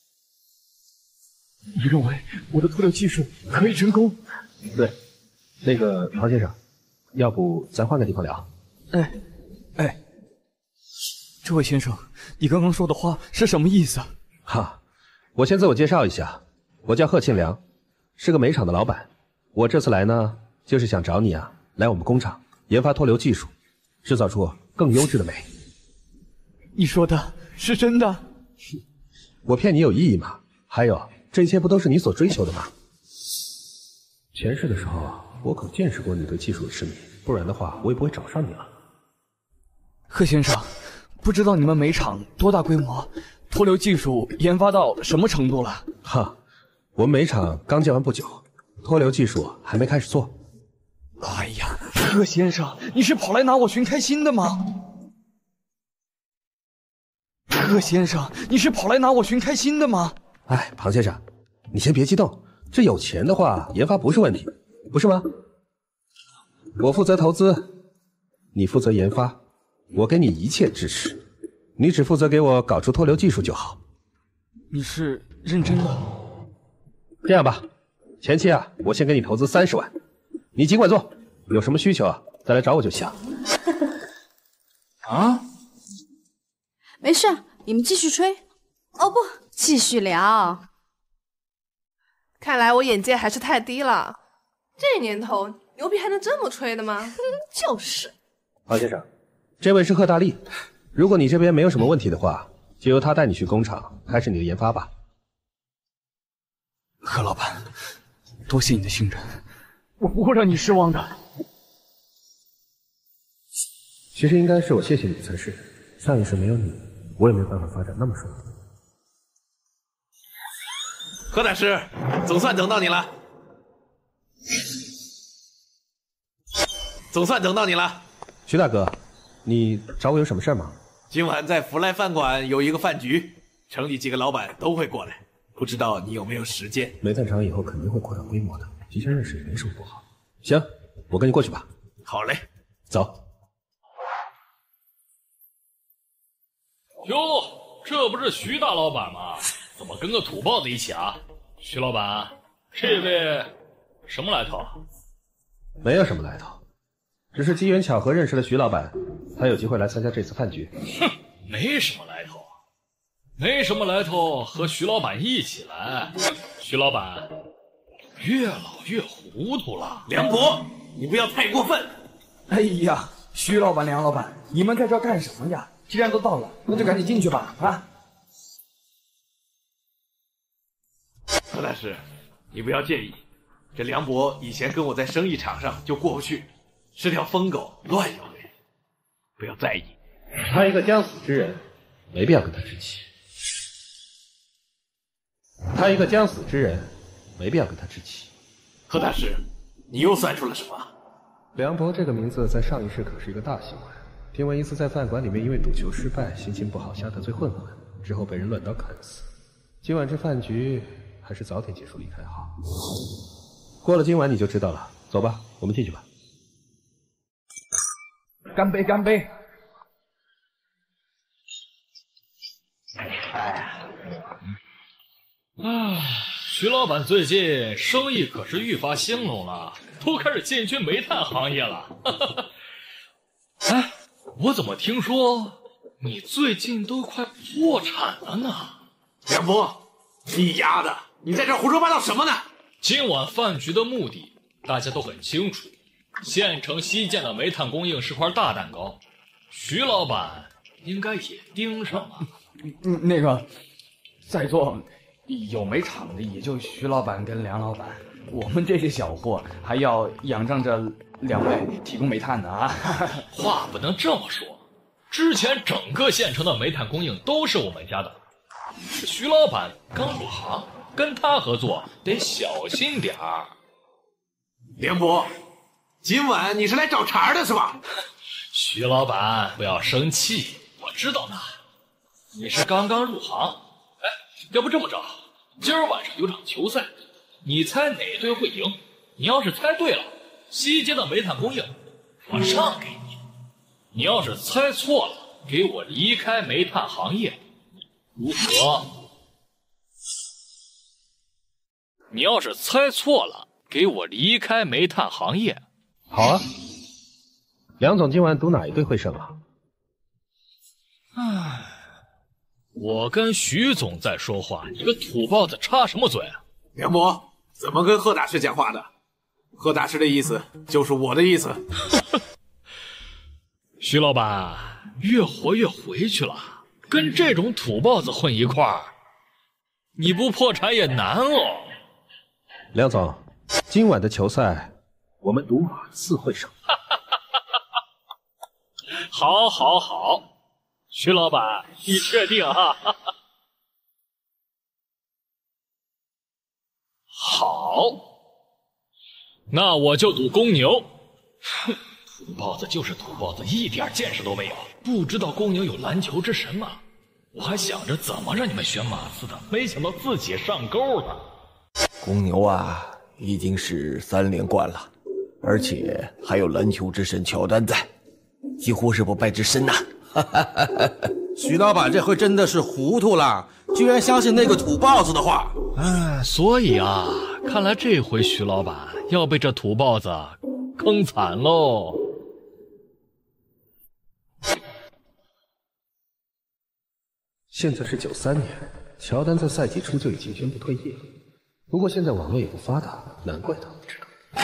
你认为我的脱硫技术可以成功？ 对，那个庞先生，要不咱换个地方聊？ 哎，哎，这位先生，你刚刚说的话是什么意思？ 哈，我先自我介绍一下，我叫贺庆良，是个煤厂的老板。我这次来呢，就是想找你啊，来我们工厂研发脱硫技术。制造出更优质的煤。 你说的是真的？ 我骗你有意义吗？还有，这一切不都是你所追求的吗？前世的时候，我可见识过你对技术的痴迷，不然的话，我也不会找上你了。 贺先生，不知道你们煤厂多大规模，脱硫技术研发到什么程度了？ 哈，我们煤厂刚建完不久，脱硫技术还没开始做。 哎呀，贺先生，你是跑来拿我寻开心的吗？贺先生，你是跑来拿我寻开心的吗？ 哎，庞先生，你先别激动，这有钱的话，研发不是问题，不是吗？我负责投资，你负责研发，我给你一切支持，你只负责给我搞出脱硫技术就好。 你是认真的？ 这样吧，前期啊，我先给你投资三十万，你尽管做，有什么需求啊，再来找我就行。 啊？ 没事，你们继续吹。哦不，继续聊。 看来我眼界还是太低了，这年头牛皮还能这么吹的吗？ 就是。 庞先生，这位是贺大力，如果你这边没有什么问题的话，就由他带你去工厂开始你的研发吧。 贺老板，多谢你的信任，我不会让你失望的。 其实应该是我谢谢你才是，上一世没有你，我也没有办法发展那么顺利。 贺大师，总算等到你了，总算等到你了。 徐大哥，你找我有什么事吗？ 今晚在福来饭馆有一个饭局，城里几个老板都会过来，不知道你有没有时间？ 煤炭厂以后肯定会扩大规模的，提前认识也没什么不好。行，我跟你过去吧。 好嘞， 走。 哟，这不是徐大老板吗？怎么跟个土包子一起啊？徐老板，这位什么来头？ 没有什么来头，只是机缘巧合认识了徐老板，才有机会来参加这次饭局。 哼，没什么来头，没什么来头，和徐老板一起来。徐老板越老越糊涂了。 梁博，你不要太过分。 哎呀，徐老板、梁老板，你们在这干什么呀？既然都到了，那就赶紧进去吧！啊！ 何大师，你不要介意，这梁博以前跟我在生意场上就过不去，是条疯狗，乱咬人，不要在意。 他一个将死之人，没必要跟他置气。他一个将死之人，没必要跟他置气。 何大师，你又算出了什么？ 梁博这个名字在上一世可是一个大新闻。听闻一次在饭馆里面因为赌球失败，心情不好下得罪混混，之后被人乱刀砍死。今晚这饭局还是早点结束离开好。过了今晚你就知道了。走吧，我们进去吧。 干杯，干杯！ 哎呀，啊，徐老板最近生意可是愈发兴隆了，都开始进军煤炭行业了。哎，我怎么听说你最近都快破产了呢？ 梁博，你丫的，你在这胡说八道什么呢？ 今晚饭局的目的大家都很清楚，县城西建的煤炭供应是块大蛋糕，徐老板应该也盯上了。 嗯，那个，在座有煤厂的也就徐老板跟梁老板，我们这些小货还要仰仗着两位提供煤炭的啊。 话不能这么说，之前整个县城的煤炭供应都是我们家的，是徐老板刚入行，跟他合作得小心点儿。 梁博，今晚你是来找茬的是吧？ 徐老板不要生气，我知道呢，你是刚刚入行。哎，要不这么着，今儿晚上有场球赛，你猜哪队会赢？你要是猜对了，西街的煤炭供应我让给你；你要是猜错了，给我离开煤炭行业，如何？你要是猜错了，给我离开煤炭行业。 好啊，梁总今晚赌哪一队会胜啊？ 唉，我跟徐总在说话，你个土包子插什么嘴啊？ 梁博，怎么跟贺大师讲话的？贺大师的意思就是我的意思。 徐老板越活越回去了， 跟这种土包子混一块儿，你不破产也难哦。 梁总，今晚的球赛我们赌马刺会胜。 好，好，好，徐老板，你确定啊？好，那我就赌公牛。哼，土包子就是土包子，一点见识都没有，不知道公牛有篮球之神吗？我还想着怎么让你们选马刺的，没想到自己上钩了。 公牛啊，已经是三连冠了，而且还有篮球之神乔丹在，几乎是不败之身呐、啊。 徐老板这回真的是糊涂了，居然相信那个土包子的话。 哎，所以啊，看来这回徐老板要被这土包子坑惨喽。 现在是九三年，乔丹在赛季初就已经宣布退役了。不过现在网络也不发达，难怪他不知道。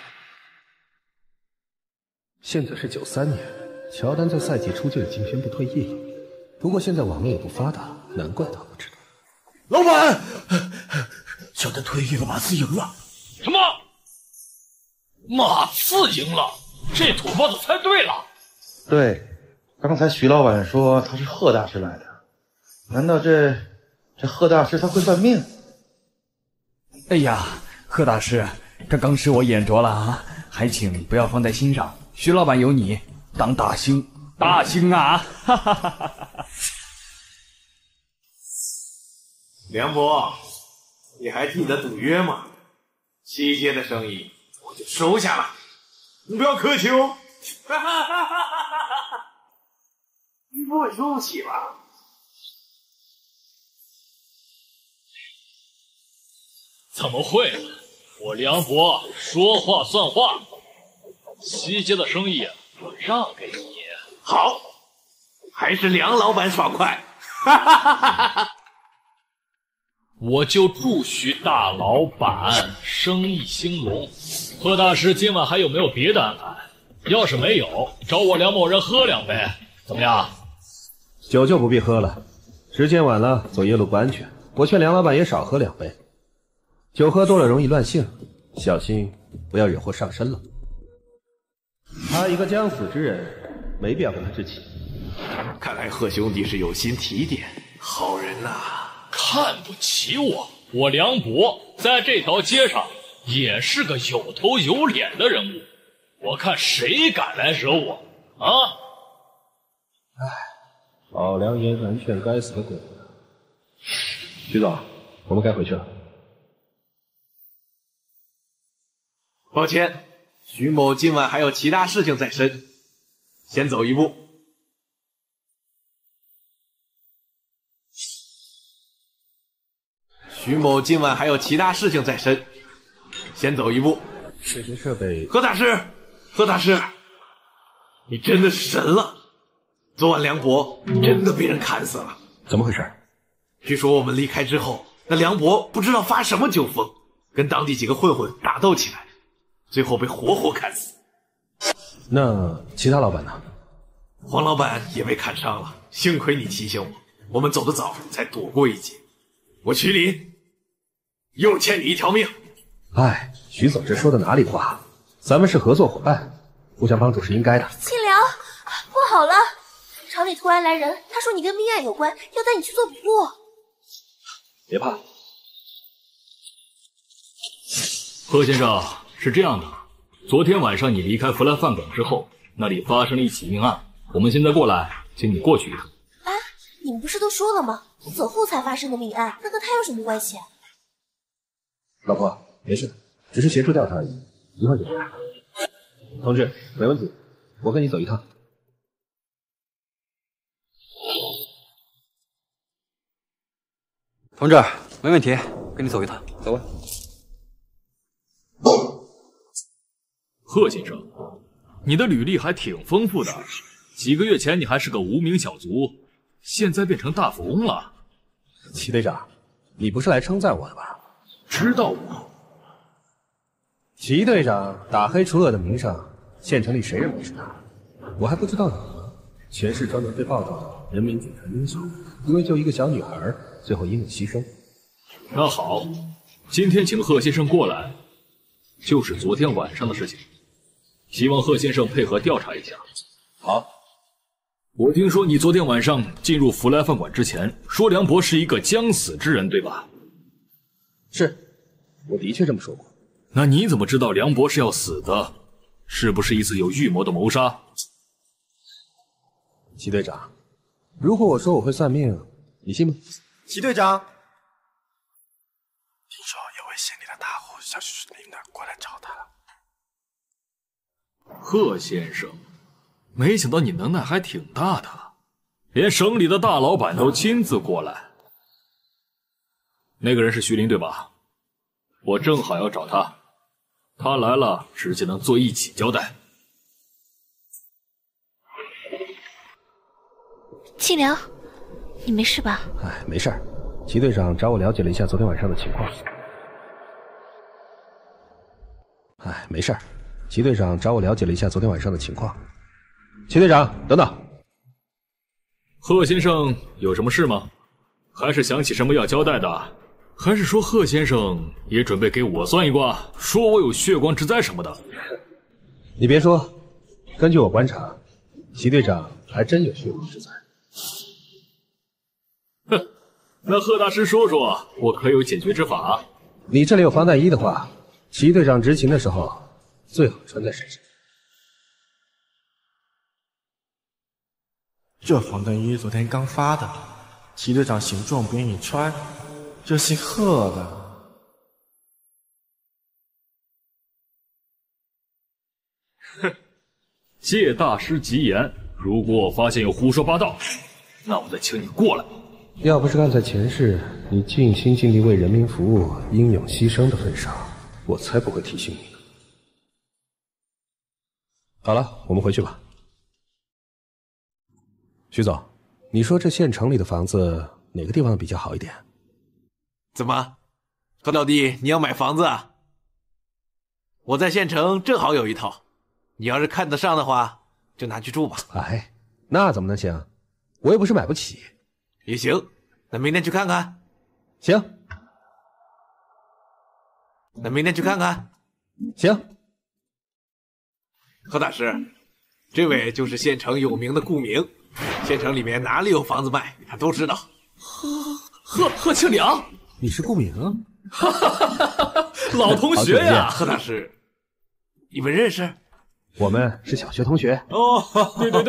现在是九三年，乔丹在赛季初就已经宣布退役了。不过现在网络也不发达，难怪他不知道。 老板，乔丹退役了，马刺赢了。 什么？马刺赢了？这土包子猜对了。 对，刚才徐老板说他是贺大师来的，难道这这贺大师他会算命？ 哎呀，贺大师，刚刚是我眼拙了啊，还请不要放在心上。徐老板有你当大星，大星啊！哈哈哈哈。 梁博，你还记得赌约吗？期间的生意我就收下了，你不要苛求。哈哈哈哈哈！你不会输不起吧？ 怎么会呢？我梁博说话算话，西街的生意我让给你。 好，还是梁老板爽快。哈哈哈哈哈！ 我就祝许大老板生意兴隆。贺大师今晚还有没有别的安排？要是没有，找我梁某人喝两杯，怎么样？ 酒就不必喝了，时间晚了，走夜路不安全。我劝梁老板也少喝两杯，酒喝多了容易乱性，小心不要惹祸上身了。他一个将死之人，没必要跟他置气。 看来贺兄弟是有心提点，好人呐、啊。 看不起我，我梁博在这条街上也是个有头有脸的人物，我看谁敢来惹我啊！ 唉，老梁言难劝，该死的鬼！徐总，我们该回去了。 抱歉，徐某今晚还有其他事情在身，先走一步。徐某今晚还有其他事情在身，先走一步。 这些设备， 何大师，何大师，你真的是神了！昨晚梁博真的被人砍死了。 怎么回事？ 据说我们离开之后，那梁博不知道发什么酒疯，跟当地几个混混打斗起来，最后被活活砍死。 那其他老板呢？ 黄老板也被砍伤了，幸亏你提醒我，我们走得早，才躲过一劫。我曲林又欠你一条命。 哎，徐总这说的哪里话？咱们是合作伙伴，互相帮助是应该的。 清凉，不好了，厂里突然来人，他说你跟命案有关，要带你去做笔录。 别怕。 贺先生，是这样的，昨天晚上你离开弗兰饭馆之后，那里发生了一起命案，我们现在过来，请你过去一趟。 啊，你们不是都说了吗？走后才发生的命案，那跟他有什么关系？ 老婆，没事，只是协助调查而已，一会儿就回来。同志，没问题，我跟你走一趟。 同志，没问题，跟你走一趟，走吧。 贺先生，你的履历还挺丰富的，几个月前你还是个无名小卒，现在变成大富翁了。 齐队长，你不是来称赞我的吧？ 知道我。 齐队长打黑除恶的名声，县城里谁认不是他？我还不知道你呢。 前世专门被报道的人民警察英雄，因为救一个小女孩，最后因为牺牲。 那好，今天请贺先生过来，就是昨天晚上的事情，希望贺先生配合调查一下。 好。 我听说你昨天晚上进入福来饭馆之前，说梁博是一个将死之人，对吧？ 是，我的确这么说过。 那你怎么知道梁博是要死的？是不是一次有预谋的谋杀？ 齐队长，如果我说我会算命，你信吗？ 齐队长，听说有位县里的大户小徐林的过来找他了。 贺先生。没想到你能耐还挺大的，连省里的大老板都亲自过来。那个人是徐林对吧？我正好要找他，他来了直接能坐一起交代。 庆良，你没事吧？ 哎，没事儿。齐队长找我了解了一下昨天晚上的情况。哎，没事儿。齐队长找我了解了一下昨天晚上的情况。齐队长，等等。 贺先生有什么事吗？还是想起什么要交代的？还是说贺先生也准备给我算一卦，说我有血光之灾什么的？ 你别说，根据我观察，齐队长还真有血光之灾。 哼，那贺大师说说，我可有解决之法？ 你这里有防弹衣的话，齐队长执勤的时候最好穿在身上。 这防弹衣昨天刚发的，齐队长形状不愿意穿，这姓贺的。 哼，谢大师吉言，如果我发现有胡说八道，那我再请你过来。 要不是看在前世你尽心尽力为人民服务、英勇牺牲的份上，我才不会提醒你。好了，我们回去吧。徐总，你说这县城里的房子哪个地方比较好一点？ 怎么，何老弟，你要买房子啊？我在县城正好有一套，你要是看得上的话，就拿去住吧。 哎，那怎么能行？我又不是买不起。 也行，那明天去看看。 行。 那明天去看看。 行。 何大师，这位就是县城有名的顾明。县城里面哪里有房子卖，他都知道。 贺贺庆良， 你是顾明啊？ 老同学呀， 贺大师，你们认识？ 我们是小学同学。 哦，对对对。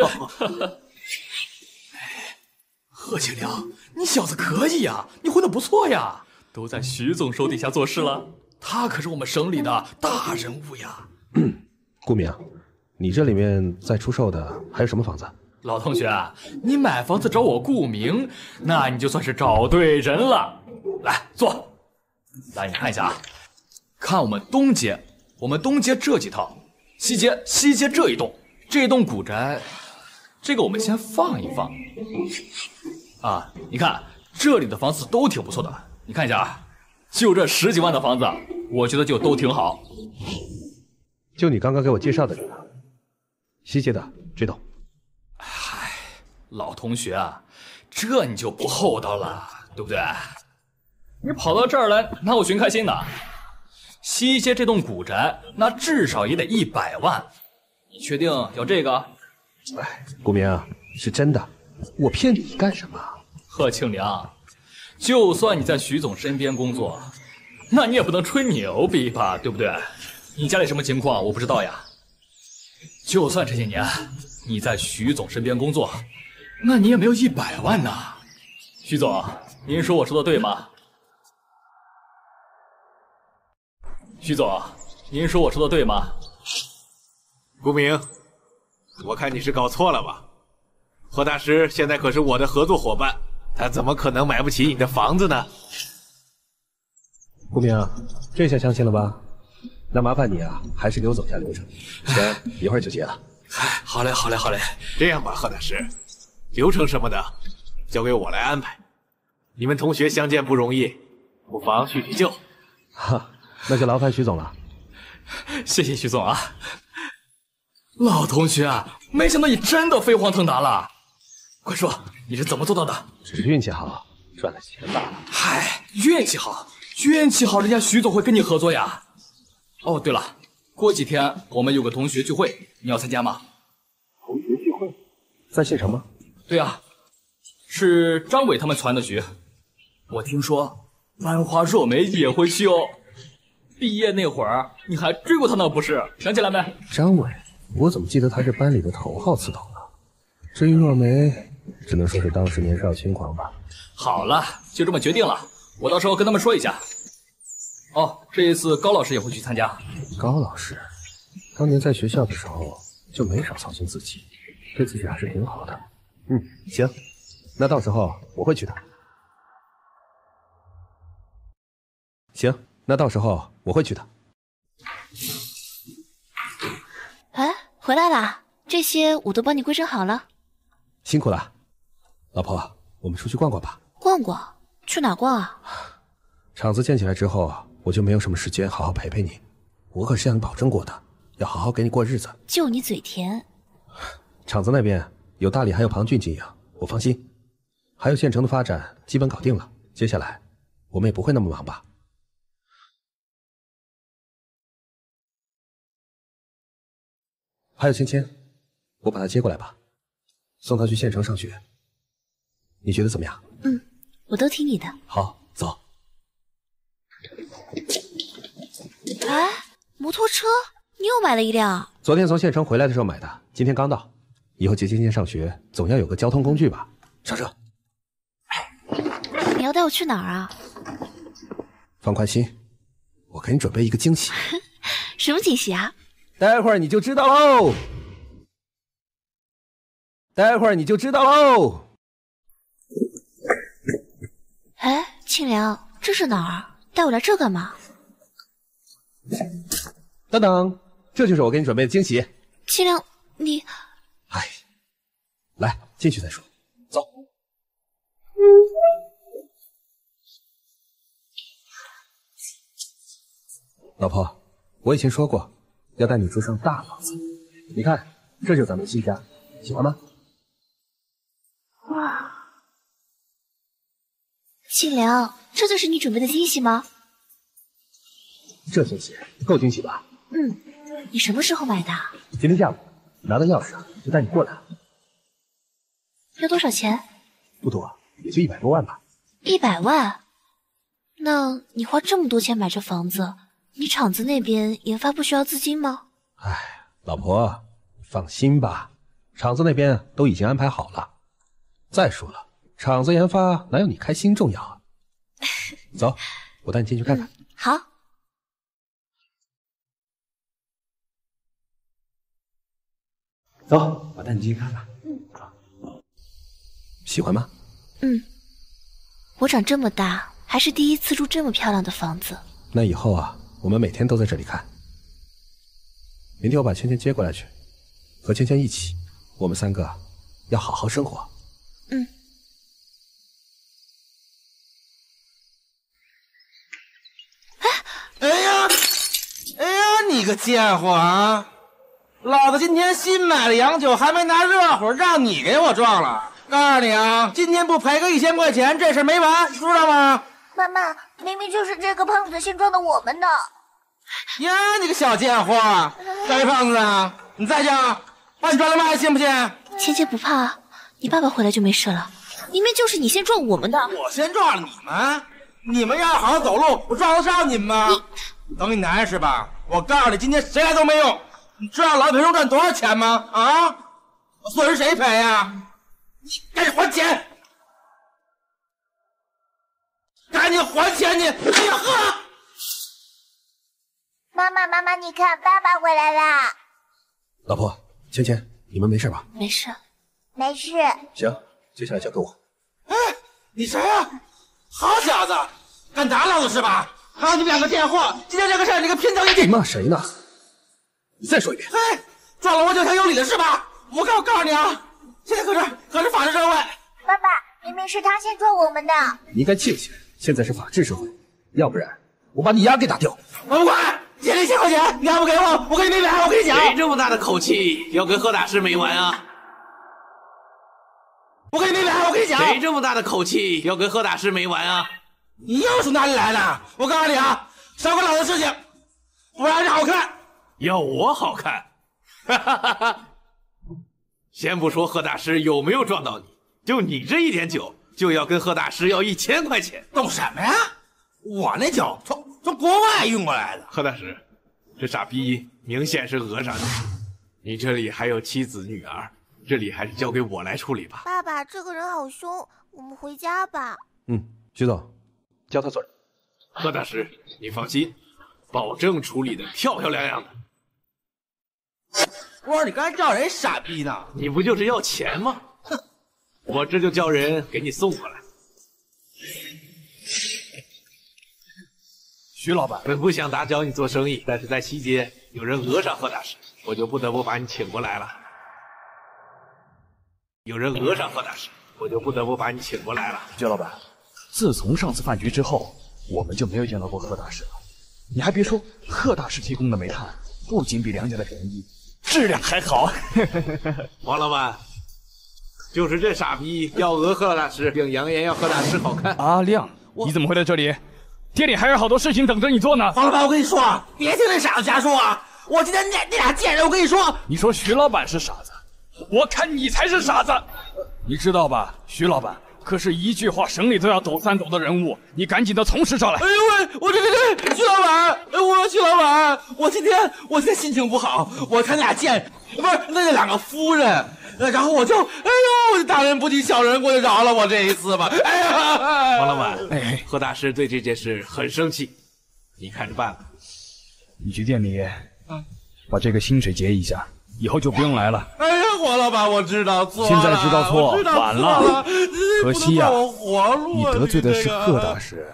贺庆良，你小子可以呀，你混得不错呀，都在徐总手底下做事了。他可是我们省里的大人物呀。 顾明，你这里面在出售的还有什么房子？ 老同学，你买房子找我顾明，那你就算是找对人了。来坐，来你看一下啊，看我们东街，我们东街这几套，西街西街这一栋，这一栋古宅，这个我们先放一放。啊，你看这里的房子都挺不错的，你看一下啊，就这十几万的房子，我觉得就都挺好。 就你刚刚给我介绍的这个，西街的这栋。 嗨，老同学啊，这你就不厚道了，对不对？你跑到这儿来拿我寻开心呢。西街这栋古宅，那至少也得一百万，你确定要这个？ 哎，顾明，是真的，我骗你干什么？ 贺庆良，就算你在徐总身边工作，那你也不能吹牛逼吧，对不对？你家里什么情况我不知道呀。就算这些年你在徐总身边工作，那你也没有一百万呢。徐总，您说我说的对吗？徐总，您说我说的对吗？ 顾明，我看你是搞错了吧？何大师现在可是我的合作伙伴，他怎么可能买不起你的房子呢？ 顾明，这下相信了吧？那麻烦你啊，还是给我走下流程，钱一会儿就结了。 哎，好嘞，好嘞，好嘞。 这样吧，何大师，流程什么的交给我来安排。你们同学相见不容易，不妨叙叙旧。 哈，那就劳烦徐总了。 谢谢徐总啊。老同学啊，没想到你真的飞黄腾达了。 快说，你是怎么做到的？ 只是运气好，赚了钱罢了。 嗨，运气好，运气好，人家徐总会跟你合作呀。哦，对了，过几天我们有个同学聚会，你要参加吗？ 同学聚会，在县城吗？ 对啊，是张伟他们传的局。我听说万花若梅也会去哦。毕业那会儿你还追过他呢，不是？想起来没？ 张伟，我怎么记得他是班里的头号刺头呢？至于若梅，只能说是当时年少轻狂吧。 好了，就这么决定了，我到时候跟他们说一下。哦，这一次高老师也会去参加。 高老师，当年在学校的时候就没少操心自己，对自己还是挺好的。嗯，行，那到时候我会去的。行，那到时候我会去的。 哎，回来啦！这些我都帮你规整好了。 辛苦了，老婆，我们出去逛逛吧。 逛逛？去哪逛啊？ 厂子建起来之后，我就没有什么时间好好陪陪你。我可是向你保证过的，要好好给你过日子。 就你嘴甜。 厂子那边有大理还有庞俊经营，我放心。还有县城的发展基本搞定了，接下来我们也不会那么忙吧。还有芊芊，我把她接过来吧，送她去县城上学，你觉得怎么样？ 嗯，我都听你的。 好，走。 哎，摩托车，你又买了一辆？ 昨天从县城回来的时候买的，今天刚到。以后接芊芊上学，总要有个交通工具吧？上车。 你要带我去哪儿啊？ 放宽心，我给你准备一个惊喜。 什么惊喜啊？ 待会儿你就知道喽，待会儿你就知道喽。 哎，清凉，这是哪儿？带我来这干嘛？ 等等，这就是我给你准备的惊喜。 清凉，你…… 哎，来，进去再说。走。老婆，我以前说过。要带你住上大房子，你看，这就是咱们新家，喜欢吗？ 哇，清凉，这就是你准备的惊喜吗？ 这惊喜够惊喜吧？ 嗯，你什么时候买的？ 今天下午拿到钥匙就带你过来。 要多少钱？ 不多，也就一百多万吧。 一百万？那你花这么多钱买这房子？你厂子那边研发不需要资金吗？ 哎，老婆，放心吧，厂子那边都已经安排好了。再说了，厂子研发哪有你开心重要啊？走，我带你进去看看。 嗯、好。 走，我带你进去看看。嗯。喜欢吗？ 嗯。我长这么大，还是第一次住这么漂亮的房子。 那以后啊。我们每天都在这里看。明天我把芊芊接过来去，和芊芊一起，我们三个要好好生活。 嗯。 哎，哎呀，哎呀，你个贱货啊！老子今天新买的洋酒还没拿热乎，让你给我撞了。告诉你啊，今天不赔个一千块钱，这事没完，知道吗？ 妈妈，明明就是这个胖子先撞的我们的。 呀，你个小贱货，大胖子啊！你再这样，把你撞了骂信不信？ 芊芊不怕，你爸爸回来就没事了。明明就是你先撞我们的。 我先撞了你们？你们要好好走路，我撞得上你们吗？你等你难是吧？我告诉你，今天谁来都没用。你知道老裴荣赚多少钱吗？啊，损失谁赔呀？你赶紧还钱！赶紧还钱你！哎呀呵！ 妈妈，妈妈，你看，爸爸回来啦！ 老婆，芊芊，你们没事吧？ 没事， 没事。 行，接下来交给我。 哎，你谁呀、啊？好小子，敢打老子是吧？还有你们两个贱货，今天这个事儿你个偏当一地！ 你骂谁呢？你再说一遍。 哎，撞了我九条有理了是吧？我告我告诉你啊，现在可是可是法治社会。 爸爸，明明是他先撞我们的。 你应该庆幸现在是法治社会，要不然我把你丫给打掉。 我不管，借了一千块钱，你还不给我，我跟你没完！我跟你讲， 谁这么大的口气，要跟贺大师没完啊？ 我跟你俩，我跟你讲， 谁这么大的口气，要跟贺大师没完啊？ 你又是哪里来的？我告诉你啊，少管老子事情，不然你好看。 要我好看？哈哈哈哈！先不说贺大师有没有撞到你，就你这一点酒，就要跟贺大师要一千块钱。 懂什么呀？我那酒从从国外运过来的。 贺大师，这傻逼明显是讹上的。你这里还有妻子女儿，这里还是交给我来处理吧。 爸爸，这个人好凶，我们回家吧。 嗯，徐总，叫他做人。 贺大师，你放心，保证处理的漂漂亮亮的。 我说你刚才叫人傻逼呢？ 你不就是要钱吗？哼，我这就叫人给你送过来。 徐老板， 本不想打搅你做生意，但是在西街有人讹上贺大师，我就不得不把你请过来了。有人讹上贺大师，我就不得不把你请过来了。 徐老板，自从上次饭局之后，我们就没有见到过贺大师了。你还别说，贺大师提供的煤炭不仅比梁家的便宜，质量还好。 王老板，就是这傻逼要讹贺大师，并扬言要贺大师好看。 阿亮，你怎么会在这里？店里还有好多事情等着你做呢。 王老板，我跟你说，别听那傻子瞎说啊！我今天那那俩贱人，我跟你说， 你说徐老板是傻子，我看你才是傻子。你知道吧，徐老板可是一句话省里都要抖三抖的人物，你赶紧的从实上来。 哎呦喂，我这这这，徐老板，哎我徐老板，我今天我今天心情不好，我看那俩贱，不是那两个夫人。然后我就，哎呦，大人不计小人，我就饶了我这一次吧。哎呀， 王老板，哎，贺大师对这件事很生气，你看着办吧。 你去店里，把这个薪水结一下，以后就不用来了。 哎呀，黄老板，我知道错了， 现在知道错，晚了。可惜呀、啊， 你得罪的是贺大师。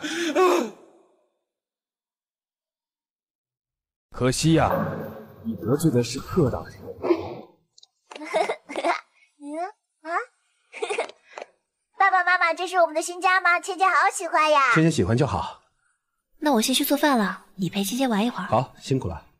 可惜呀、啊，你得罪的是贺大师。 嗯啊，爸爸妈妈，这是我们的新家吗？芊芊好喜欢呀。 芊芊喜欢就好。 那我先去做饭了，你陪芊芊玩一会儿。 好，辛苦了。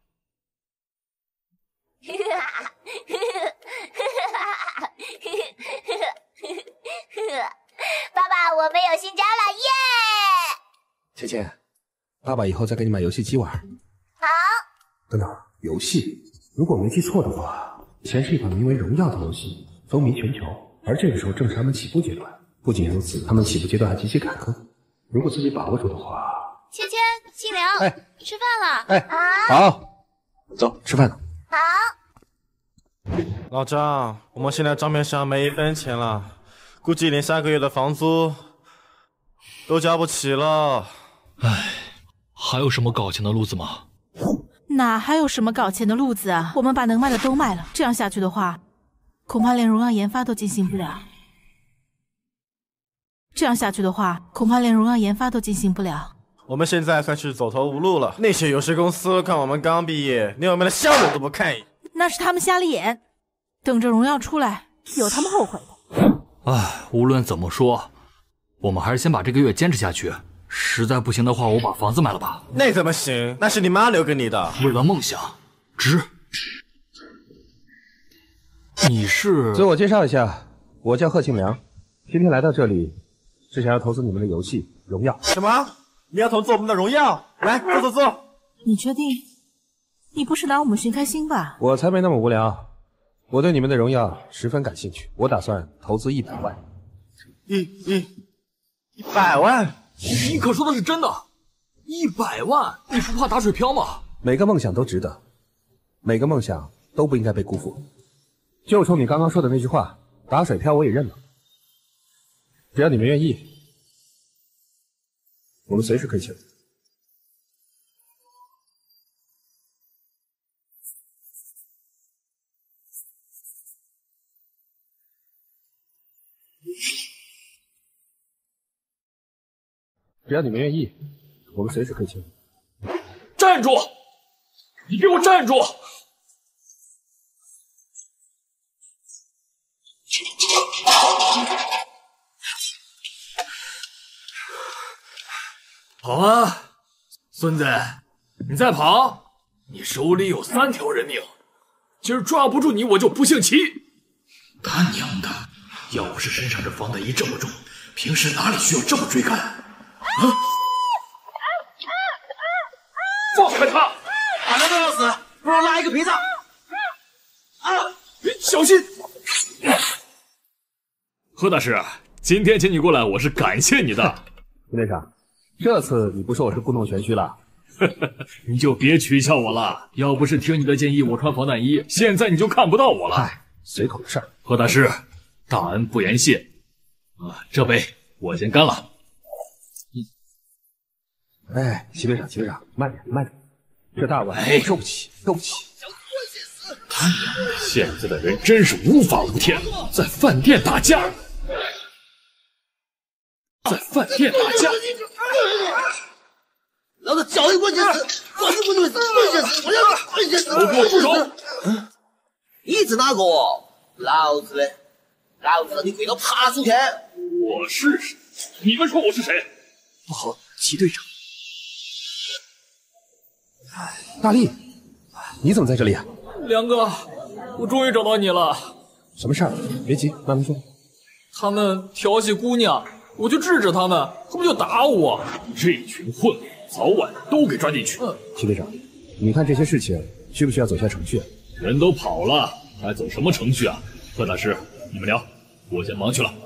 爸爸，我们有新家了，耶！ 芊芊，爸爸以后再给你买游戏机玩。 好。 等等，游戏？如果没记错的话，前是一款名为《荣耀》的游戏，风靡全球。而这个时候正是他们起步阶段。不仅如此，他们起步阶段还极其坎坷。如果自己把握住的话， 芊芊、新良， 哎， 吃饭了。 哎，好，走，吃饭了。 好。 老张，我们现在账面上没一分钱了，估计连下个月的房租都交不起了。 唉，还有什么搞钱的路子吗？ 哪还有什么搞钱的路子啊？我们把能卖的都卖了，这样下去的话，恐怕连荣耀研发都进行不了。这样下去的话，恐怕连荣耀研发都进行不了。 我们现在算是走投无路了。那些游戏公司看我们刚毕业，连我们的项目都不看一眼。 那是他们瞎了眼，等着荣耀出来，有他们后悔的。 唉，无论怎么说，我们还是先把这个月坚持下去。实在不行的话，我把房子卖了吧。 那怎么行？那是你妈留给你的。 为了梦想，值。你是？ 自我介绍一下，我叫贺庆良，今天来到这里是想要投资你们的游戏《荣耀》。 什么？你要投资我们的《荣耀》？来，坐坐坐。 你确定？你不是拿我们寻开心吧？ 我才没那么无聊，我对你们的《荣耀》十分感兴趣，我打算投资一百万。 一一一百万？ 你可说的是真的？一百万？你不怕打水漂吗？ 每个梦想都值得，每个梦想都不应该被辜负。就冲你刚刚说的那句话，打水漂我也认了。只要你们愿意，我们随时可以签字。只要你们愿意，我们随时可以签。 站住！你给我站住！跑啊，孙子！你再跑，你手里有三条人命，今儿抓不住你，我就不姓齐。 他娘的， 要不是身上这防弹衣这么重，平时哪里需要这么追赶？啊！ 放开他！ 打得都要死，不如拉一个陪葬。啊！ 小心！ 何大师，今天请你过来，我是感谢你的。 秦队长，这次你不说我是故弄玄虚了？ 你就别取笑我了。要不是听你的建议，我穿防弹衣，现在你就看不到我了。 嗨，随口的事儿。 何大师，大恩不言谢。啊，这杯我先干了。 哎，齐队长，齐队长，慢点，慢点，这大碗哎， 受不起，受不起。 现在的人真是无法无天，在饭店打架，在饭店打架。 老子脚一关键死，我是不对死，关键死，我要关键死！ 都给我住手！ 你是哪个？老子嘞！老子让你跪到爬树前！ 我是谁？你们说我是谁？ 不好，齐队长。大力，你怎么在这里啊？ 梁哥，我终于找到你了。 什么事儿？别急，慢慢说。 他们调戏姑娘，我就制止他们，他们就打我。 这群混混，早晚都给抓进去。 齐队长，你看这些事情需不需要走下程序？ 人都跑了，还走什么程序啊？贺大师，你们聊，我先忙去了。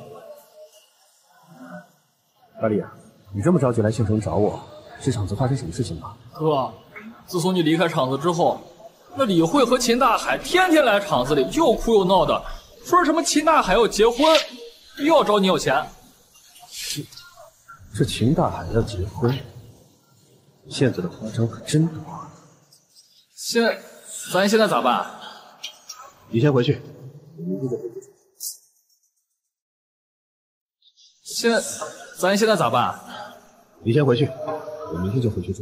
大力啊，你这么着急来县城找我，是厂子发生什么事情吗？ 哥，自从你离开厂子之后，那李慧和秦大海天天来厂子里，又哭又闹的，说什么秦大海要结婚，又要找你要钱。 这秦大海要结婚，现在的夸张可真多。 现在，咱现在咋办？ 你先回去，我明天再回去。 现在，咱现在咋办？ 你先回去，我明天就回去住。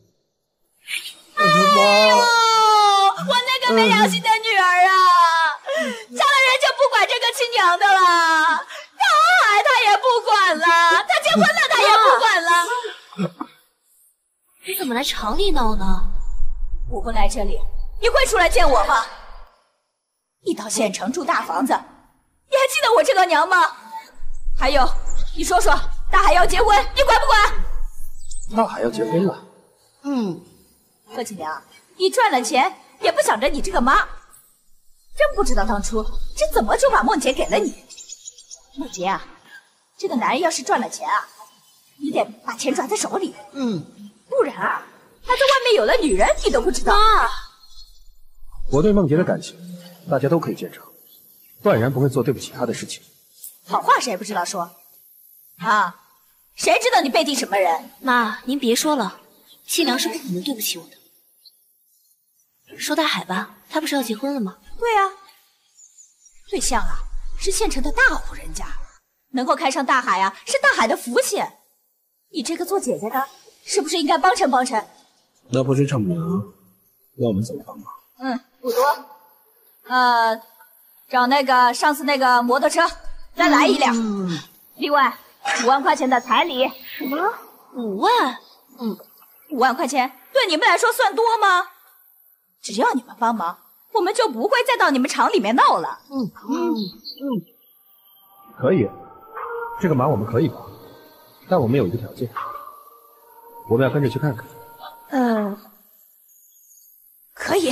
妈！我那个没良心的女儿啊，嫁了人就不管这个亲娘的了，大海他也不管了，他结婚了他也不管了。 你怎么来厂里闹呢？ 我不来这里，你会出来见我吗？你到县城住大房子，你还记得我这个娘吗？还有，你说说，大海要结婚，你管不管？ 大海要结婚了。 嗯，贺锦良，你赚了钱也不想着你这个妈，真不知道当初这怎么就把梦洁给了你。梦洁啊，这个男人要是赚了钱啊，你得把钱抓在手里，嗯，不然啊，他在外面有了女人你都不知道。啊， 我对梦洁的感情，大家都可以见证，断然不会做对不起她的事情。 好话谁不知道说？啊，谁知道你背地什么人？ 妈，您别说了，庆良是不可能对不起我的。说大海吧，他不是要结婚了吗？ 对啊，对象啊是县城的大户人家，能够看上大海啊是大海的福气。你这个做姐姐的，是不是应该帮衬帮衬？ 那不是丈母娘要我们怎么帮忙？ 嗯，不多，呃，找那个上次那个摩托车再来一辆，嗯、另外五万块钱的彩礼。 什么？五万？ 嗯，五万块钱对你们来说算多吗？只要你们帮忙，我们就不会再到你们厂里面闹了。嗯嗯嗯， 可以，这个忙我们可以帮，但我们有一个条件，我们要跟着去看看。 嗯，可以。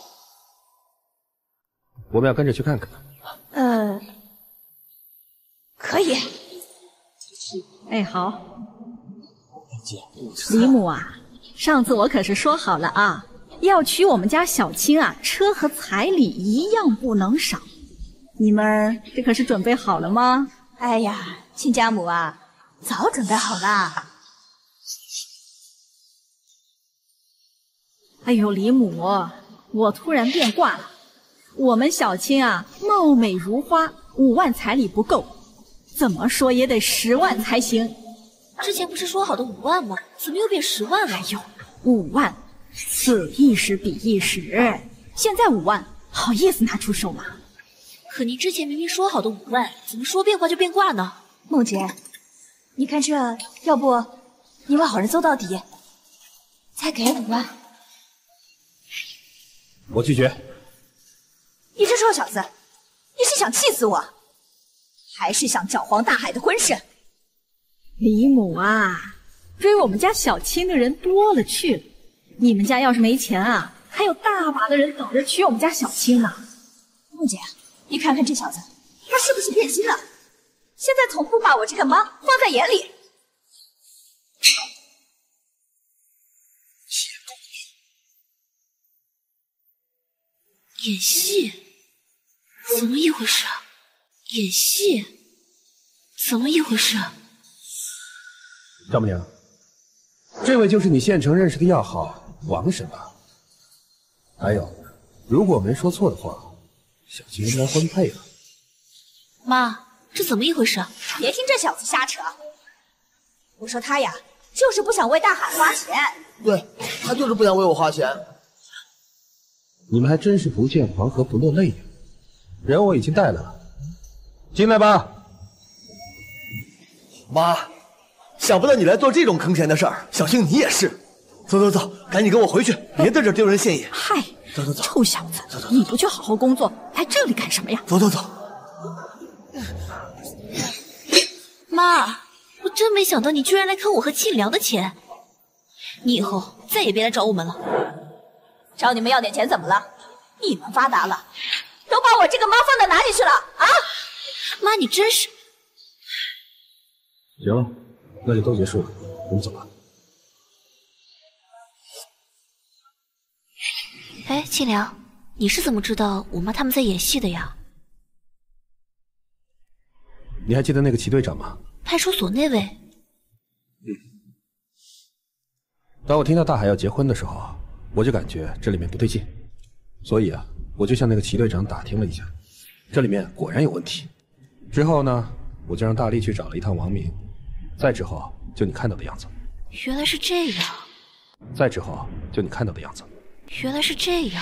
我们要跟着去看看。 嗯，可以。 哎，好。李母啊，上次我可是说好了啊，要娶我们家小青啊，车和彩礼一样不能少。你们这可是准备好了吗？ 哎呀，亲家母啊，早准备好了。 哎呦，李母，我突然变卦了。我们小青啊，貌美如花，五万彩礼不够，怎么说也得十万才行。 之前不是说好的五万吗？怎么又变十万了？ 哎呦，五万，此一时彼一时，现在五万，好意思拿出手吗？ 可您之前明明说好的五万，怎么说变卦就变卦呢？ 梦洁，你看这，要不你为好人做到底，再给五万。 我拒绝。 你这臭小子，你是想气死我？ 还是想搅黄大海的婚事？ 李母啊，追我们家小青的人多了去了，你们家要是没钱啊，还有大把的人等着娶我们家小青呢。 梦姐，你看看这小子，他是不是变心了？现在从不把我这个妈放在眼里。 演戏？怎么一回事？演戏？怎么一回事？ 丈母娘，这位就是你县城认识的要好王婶吧？还有，如果我没说错的话，小青应该婚配了。 妈，这怎么一回事？ 别听这小子瞎扯！我说他呀，就是不想为大海花钱。 对，他就是不想为我花钱。 你们还真是不见黄河不落泪呀！人我已经带来了，进来吧。 妈，想不到你来做这种坑钱的事儿，小青你也是。走走走，赶紧跟我回去，别在这丢人现眼。 嗨， 走走走， 臭小子，你不去好好工作，来这里干什么呀？ 走走走。 妈，我真没想到你居然来坑我和庆良的钱，你以后再也别来找我们了。 找你们要点钱怎么了？你们发达了，都把我这个妈放到哪里去了啊？ 妈，你真是…… 行了，那就都结束了，我们走吧。 哎，庆良，你是怎么知道我妈他们在演戏的呀？ 你还记得那个齐队长吗？ 派出所那位。 嗯。当我听到大海要结婚的时候，我就感觉这里面不对劲，所以啊，我就向那个齐队长打听了一下，这里面果然有问题。之后呢，我就让大力去找了一趟王明，再之后就你看到的样子。 原来是这样。 再之后就你看到的样子。 原来是这样。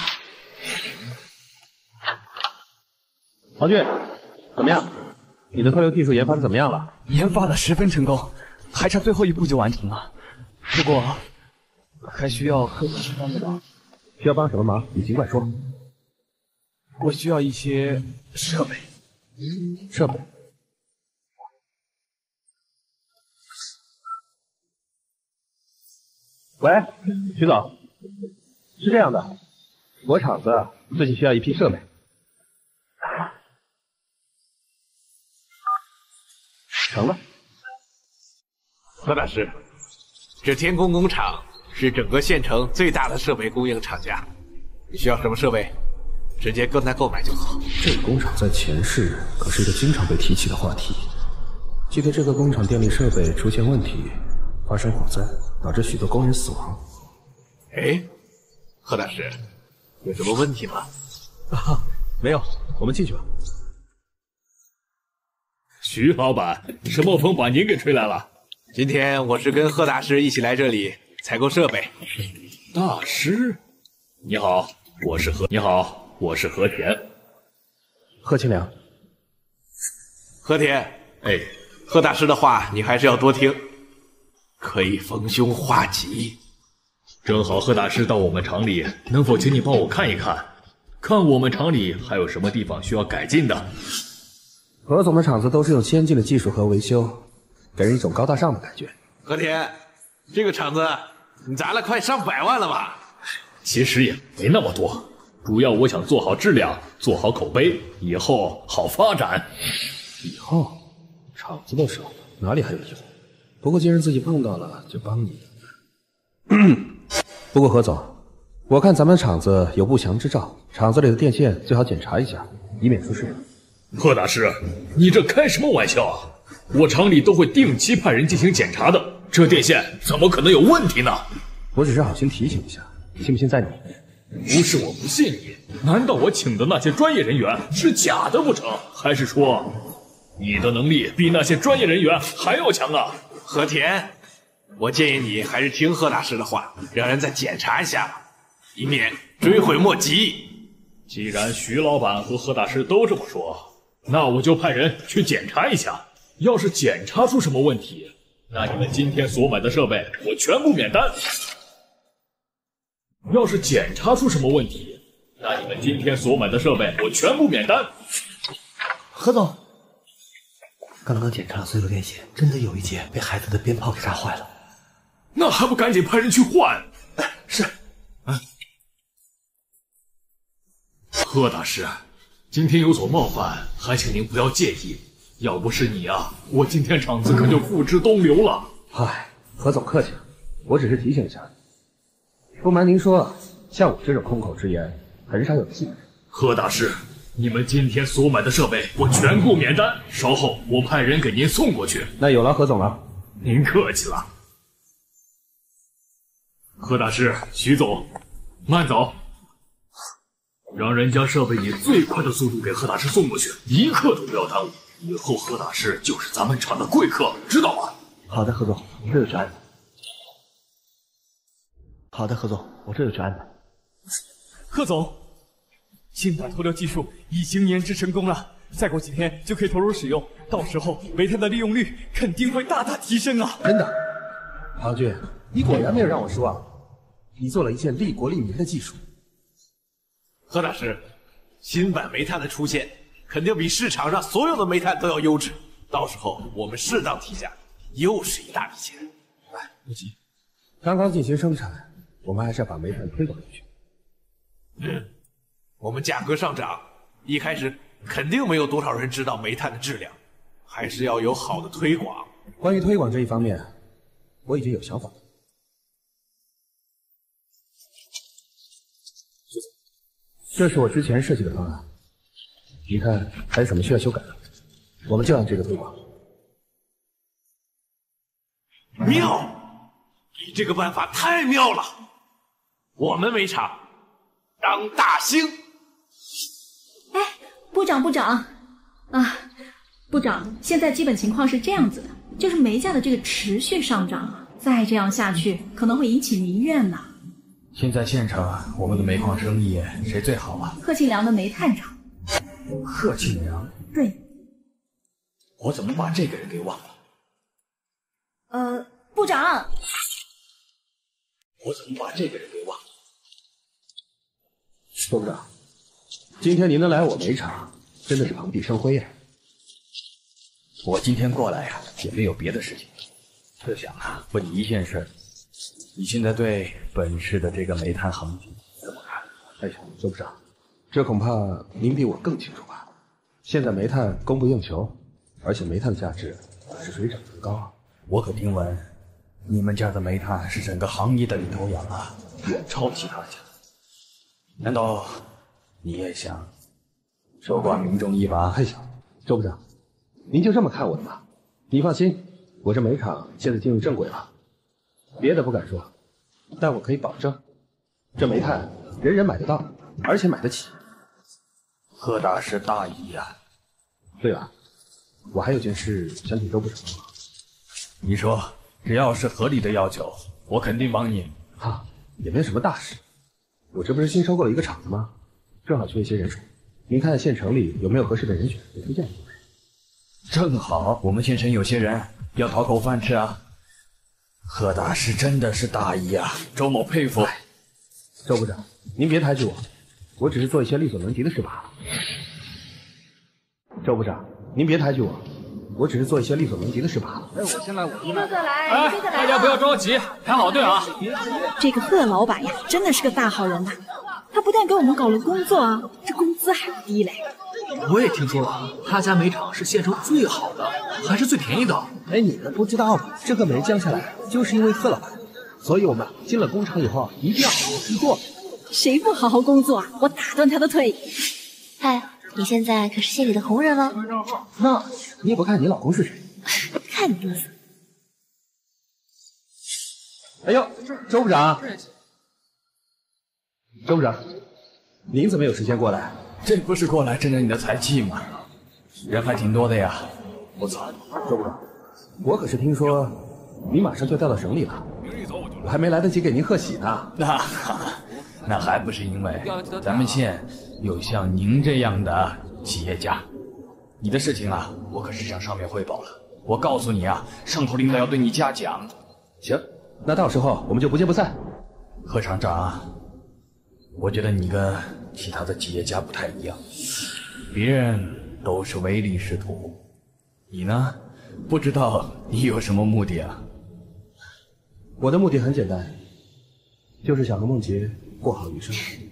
王俊，怎么样？你的特流技术研发的怎么样了？ 研发的十分成功，还差最后一步就完成了。不过还需要科技帮的忙。 需要帮什么忙？你尽管说。 我需要一些设备。 设备。喂，徐总，是这样的，我厂子最近需要一批设备。成了。 何大师，这天宫工厂是整个县城最大的设备供应厂家，你需要什么设备，直接跟他购买就好。 这个工厂在前世可是一个经常被提起的话题。记得这个工厂电力设备出现问题，发生火灾，导致许多工人死亡。 哎，何大师，有什么问题吗？ 啊，没有，我们进去吧。 徐老板，什么风把您给吹来了？ 今天我是跟贺大师一起来这里采购设备。 大师，你好，我是何。你好，我是和田。 贺清良。 和田，哎，贺大师的话你还是要多听，可以逢凶化吉。 正好贺大师到我们厂里，能否请你帮我看一看，看我们厂里还有什么地方需要改进的？ 何总的厂子都是用先进的技术和维修，给人一种高大上的感觉。 和田，这个厂子你砸了快上百万了吧？ 其实也没那么多，主要我想做好质量，做好口碑，以后好发展。 以后厂子都收了，哪里还有以后？不过既然自己碰到了，就帮你。不过何总，我看咱们厂子有不祥之兆，厂子里的电线最好检查一下，以免出事。 贺大师，你这开什么玩笑啊？我厂里都会定期派人进行检查的，这电线怎么可能有问题呢？ 我只是好心提醒一下，信不信在你。 不是我不信你，难道我请的那些专业人员是假的不成？还是说你的能力比那些专业人员还要强啊？ 和田，我建议你还是听贺大师的话，让人再检查一下吧，以免追悔莫及。 既然徐老板和贺大师都这么说，那我就派人去检查一下。要是检查出什么问题，那你们今天所买的设备我全部免单。要是检查出什么问题，那你们今天所买的设备我全部免单。 何总， 刚刚检查了所有的电线，真的有一节被孩子的鞭炮给炸坏了。 那还不赶紧派人去换？ 哎，是。 啊，贺大师，今天有所冒犯，还请您不要介意。要不是你啊，我今天场子可就付之东流了。 嗨，何总客气了，我只是提醒一下。不瞒您说，像我这种空口之言，很少有屁人。 贺大师，你们今天所买的设备，我全部免单，稍后我派人给您送过去。 那有劳何总了。 您客气了。贺大师，徐总，慢走，让人将设备以最快的速度给贺大师送过去，一刻都不要耽误。以后贺大师就是咱们厂的贵客，知道吗？ 好的，何总，我这就去安排。好的，何总，我这就去安排。 贺总，新版投流技术已经研制成功了，再过几天就可以投入使用，到时候煤炭的利用率肯定会大大提升啊！ 真的，唐俊，你果然没有让我失望，你做了一件利国利民的技术。 贺大师，新版煤炭的出现，肯定比市场上所有的煤炭都要优质。到时候我们适当提价，又是一大笔钱。 哎，不急，刚刚进行生产，我们还是要把煤炭推广出去。 嗯，我们价格上涨，一开始肯定没有多少人知道煤炭的质量，还是要有好的推广。 关于推广这一方面，我已经有想法了。这是我之前设计的方案，你看还有什么需要修改的？我们就按这个推广。 妙，你这个办法太妙了！我们煤厂当大兴。 哎，部长部长啊，部长，现在基本情况是这样子的，就是煤价的这个持续上涨啊，再这样下去可能会引起民怨呐。 现在县城我们的煤矿生意谁最好啊？ 贺庆良的煤炭厂。 贺庆良？ 对。 我怎么把这个人给忘了？ 呃，部长。 我怎么把这个人给忘了？ 周部长，今天您能来我煤厂，真的是蓬荜生辉呀。 我今天过来呀，也没有别的事情，就想啊，问你一件事。你现在对本市的这个煤炭行情怎么看？ 哎呀，周部长，这恐怕您比我更清楚吧？现在煤炭供不应求，而且煤炭的价值是水涨船高啊。 我可听闻，你们家的煤炭是整个行业的领头羊啊，远超其他家。难道你也想收刮民众一把？ 哎呀，周部长，您就这么看我的吗？你放心，我这煤厂现在进入正轨了。别的不敢说，但我可以保证，这煤炭人人买得到，而且买得起。 贺大师大义呀！ 对了，我还有件事想请周部长帮忙。 你说，只要是合理的要求，我肯定帮你。 哈，也没什么大事。我这不是新收购了一个厂子吗？正好缺一些人手，您看县城里有没有合适的人选，给推荐一位。 正好我们县城有些人要讨口饭吃啊。贺大师真的是大义啊，周某佩服。 周部长，您别抬举我，我只是做一些力所能及的事罢了。周部长，您别抬举我，我只是做一些力所能及的事罢了。 哎，我先来，我先来。 哥哥来， 哎， 哥哥来， 大家不要着急，排好队啊。 这个贺老板呀，真的是个大好人呐。他不但给我们搞了工作啊，这工资还不低嘞。 我也听说了，他家煤厂是县城最好的，还是最便宜的。 哎，你们不知道吧？这个煤降下来，就是因为贺老板，所以我们进了工厂以后，一定要好好工作。 谁不好好工作啊？我打断他的腿！ 嗨，你现在可是县里的红人了。 那你也不看你老公是谁？ 看你嘚瑟。 哎呦，周部长，周部长，您怎么有时间过来？ 这不是过来争争你的才气吗？人还挺多的呀。 我操，周部长，我可是听说你马上就调到省里了，我还没来得及给您贺喜呢。 那那还不是因为咱们县有像您这样的企业家。你的事情啊，我可是向上面汇报了。我告诉你啊，上头领导要对你嘉奖。 行，那到时候我们就不见不散。 贺厂长，我觉得你跟其他的企业家不太一样，别人都是唯利是图， 你呢？不知道你有什么目的啊？ 我的目的很简单，就是想和梦洁过好余生。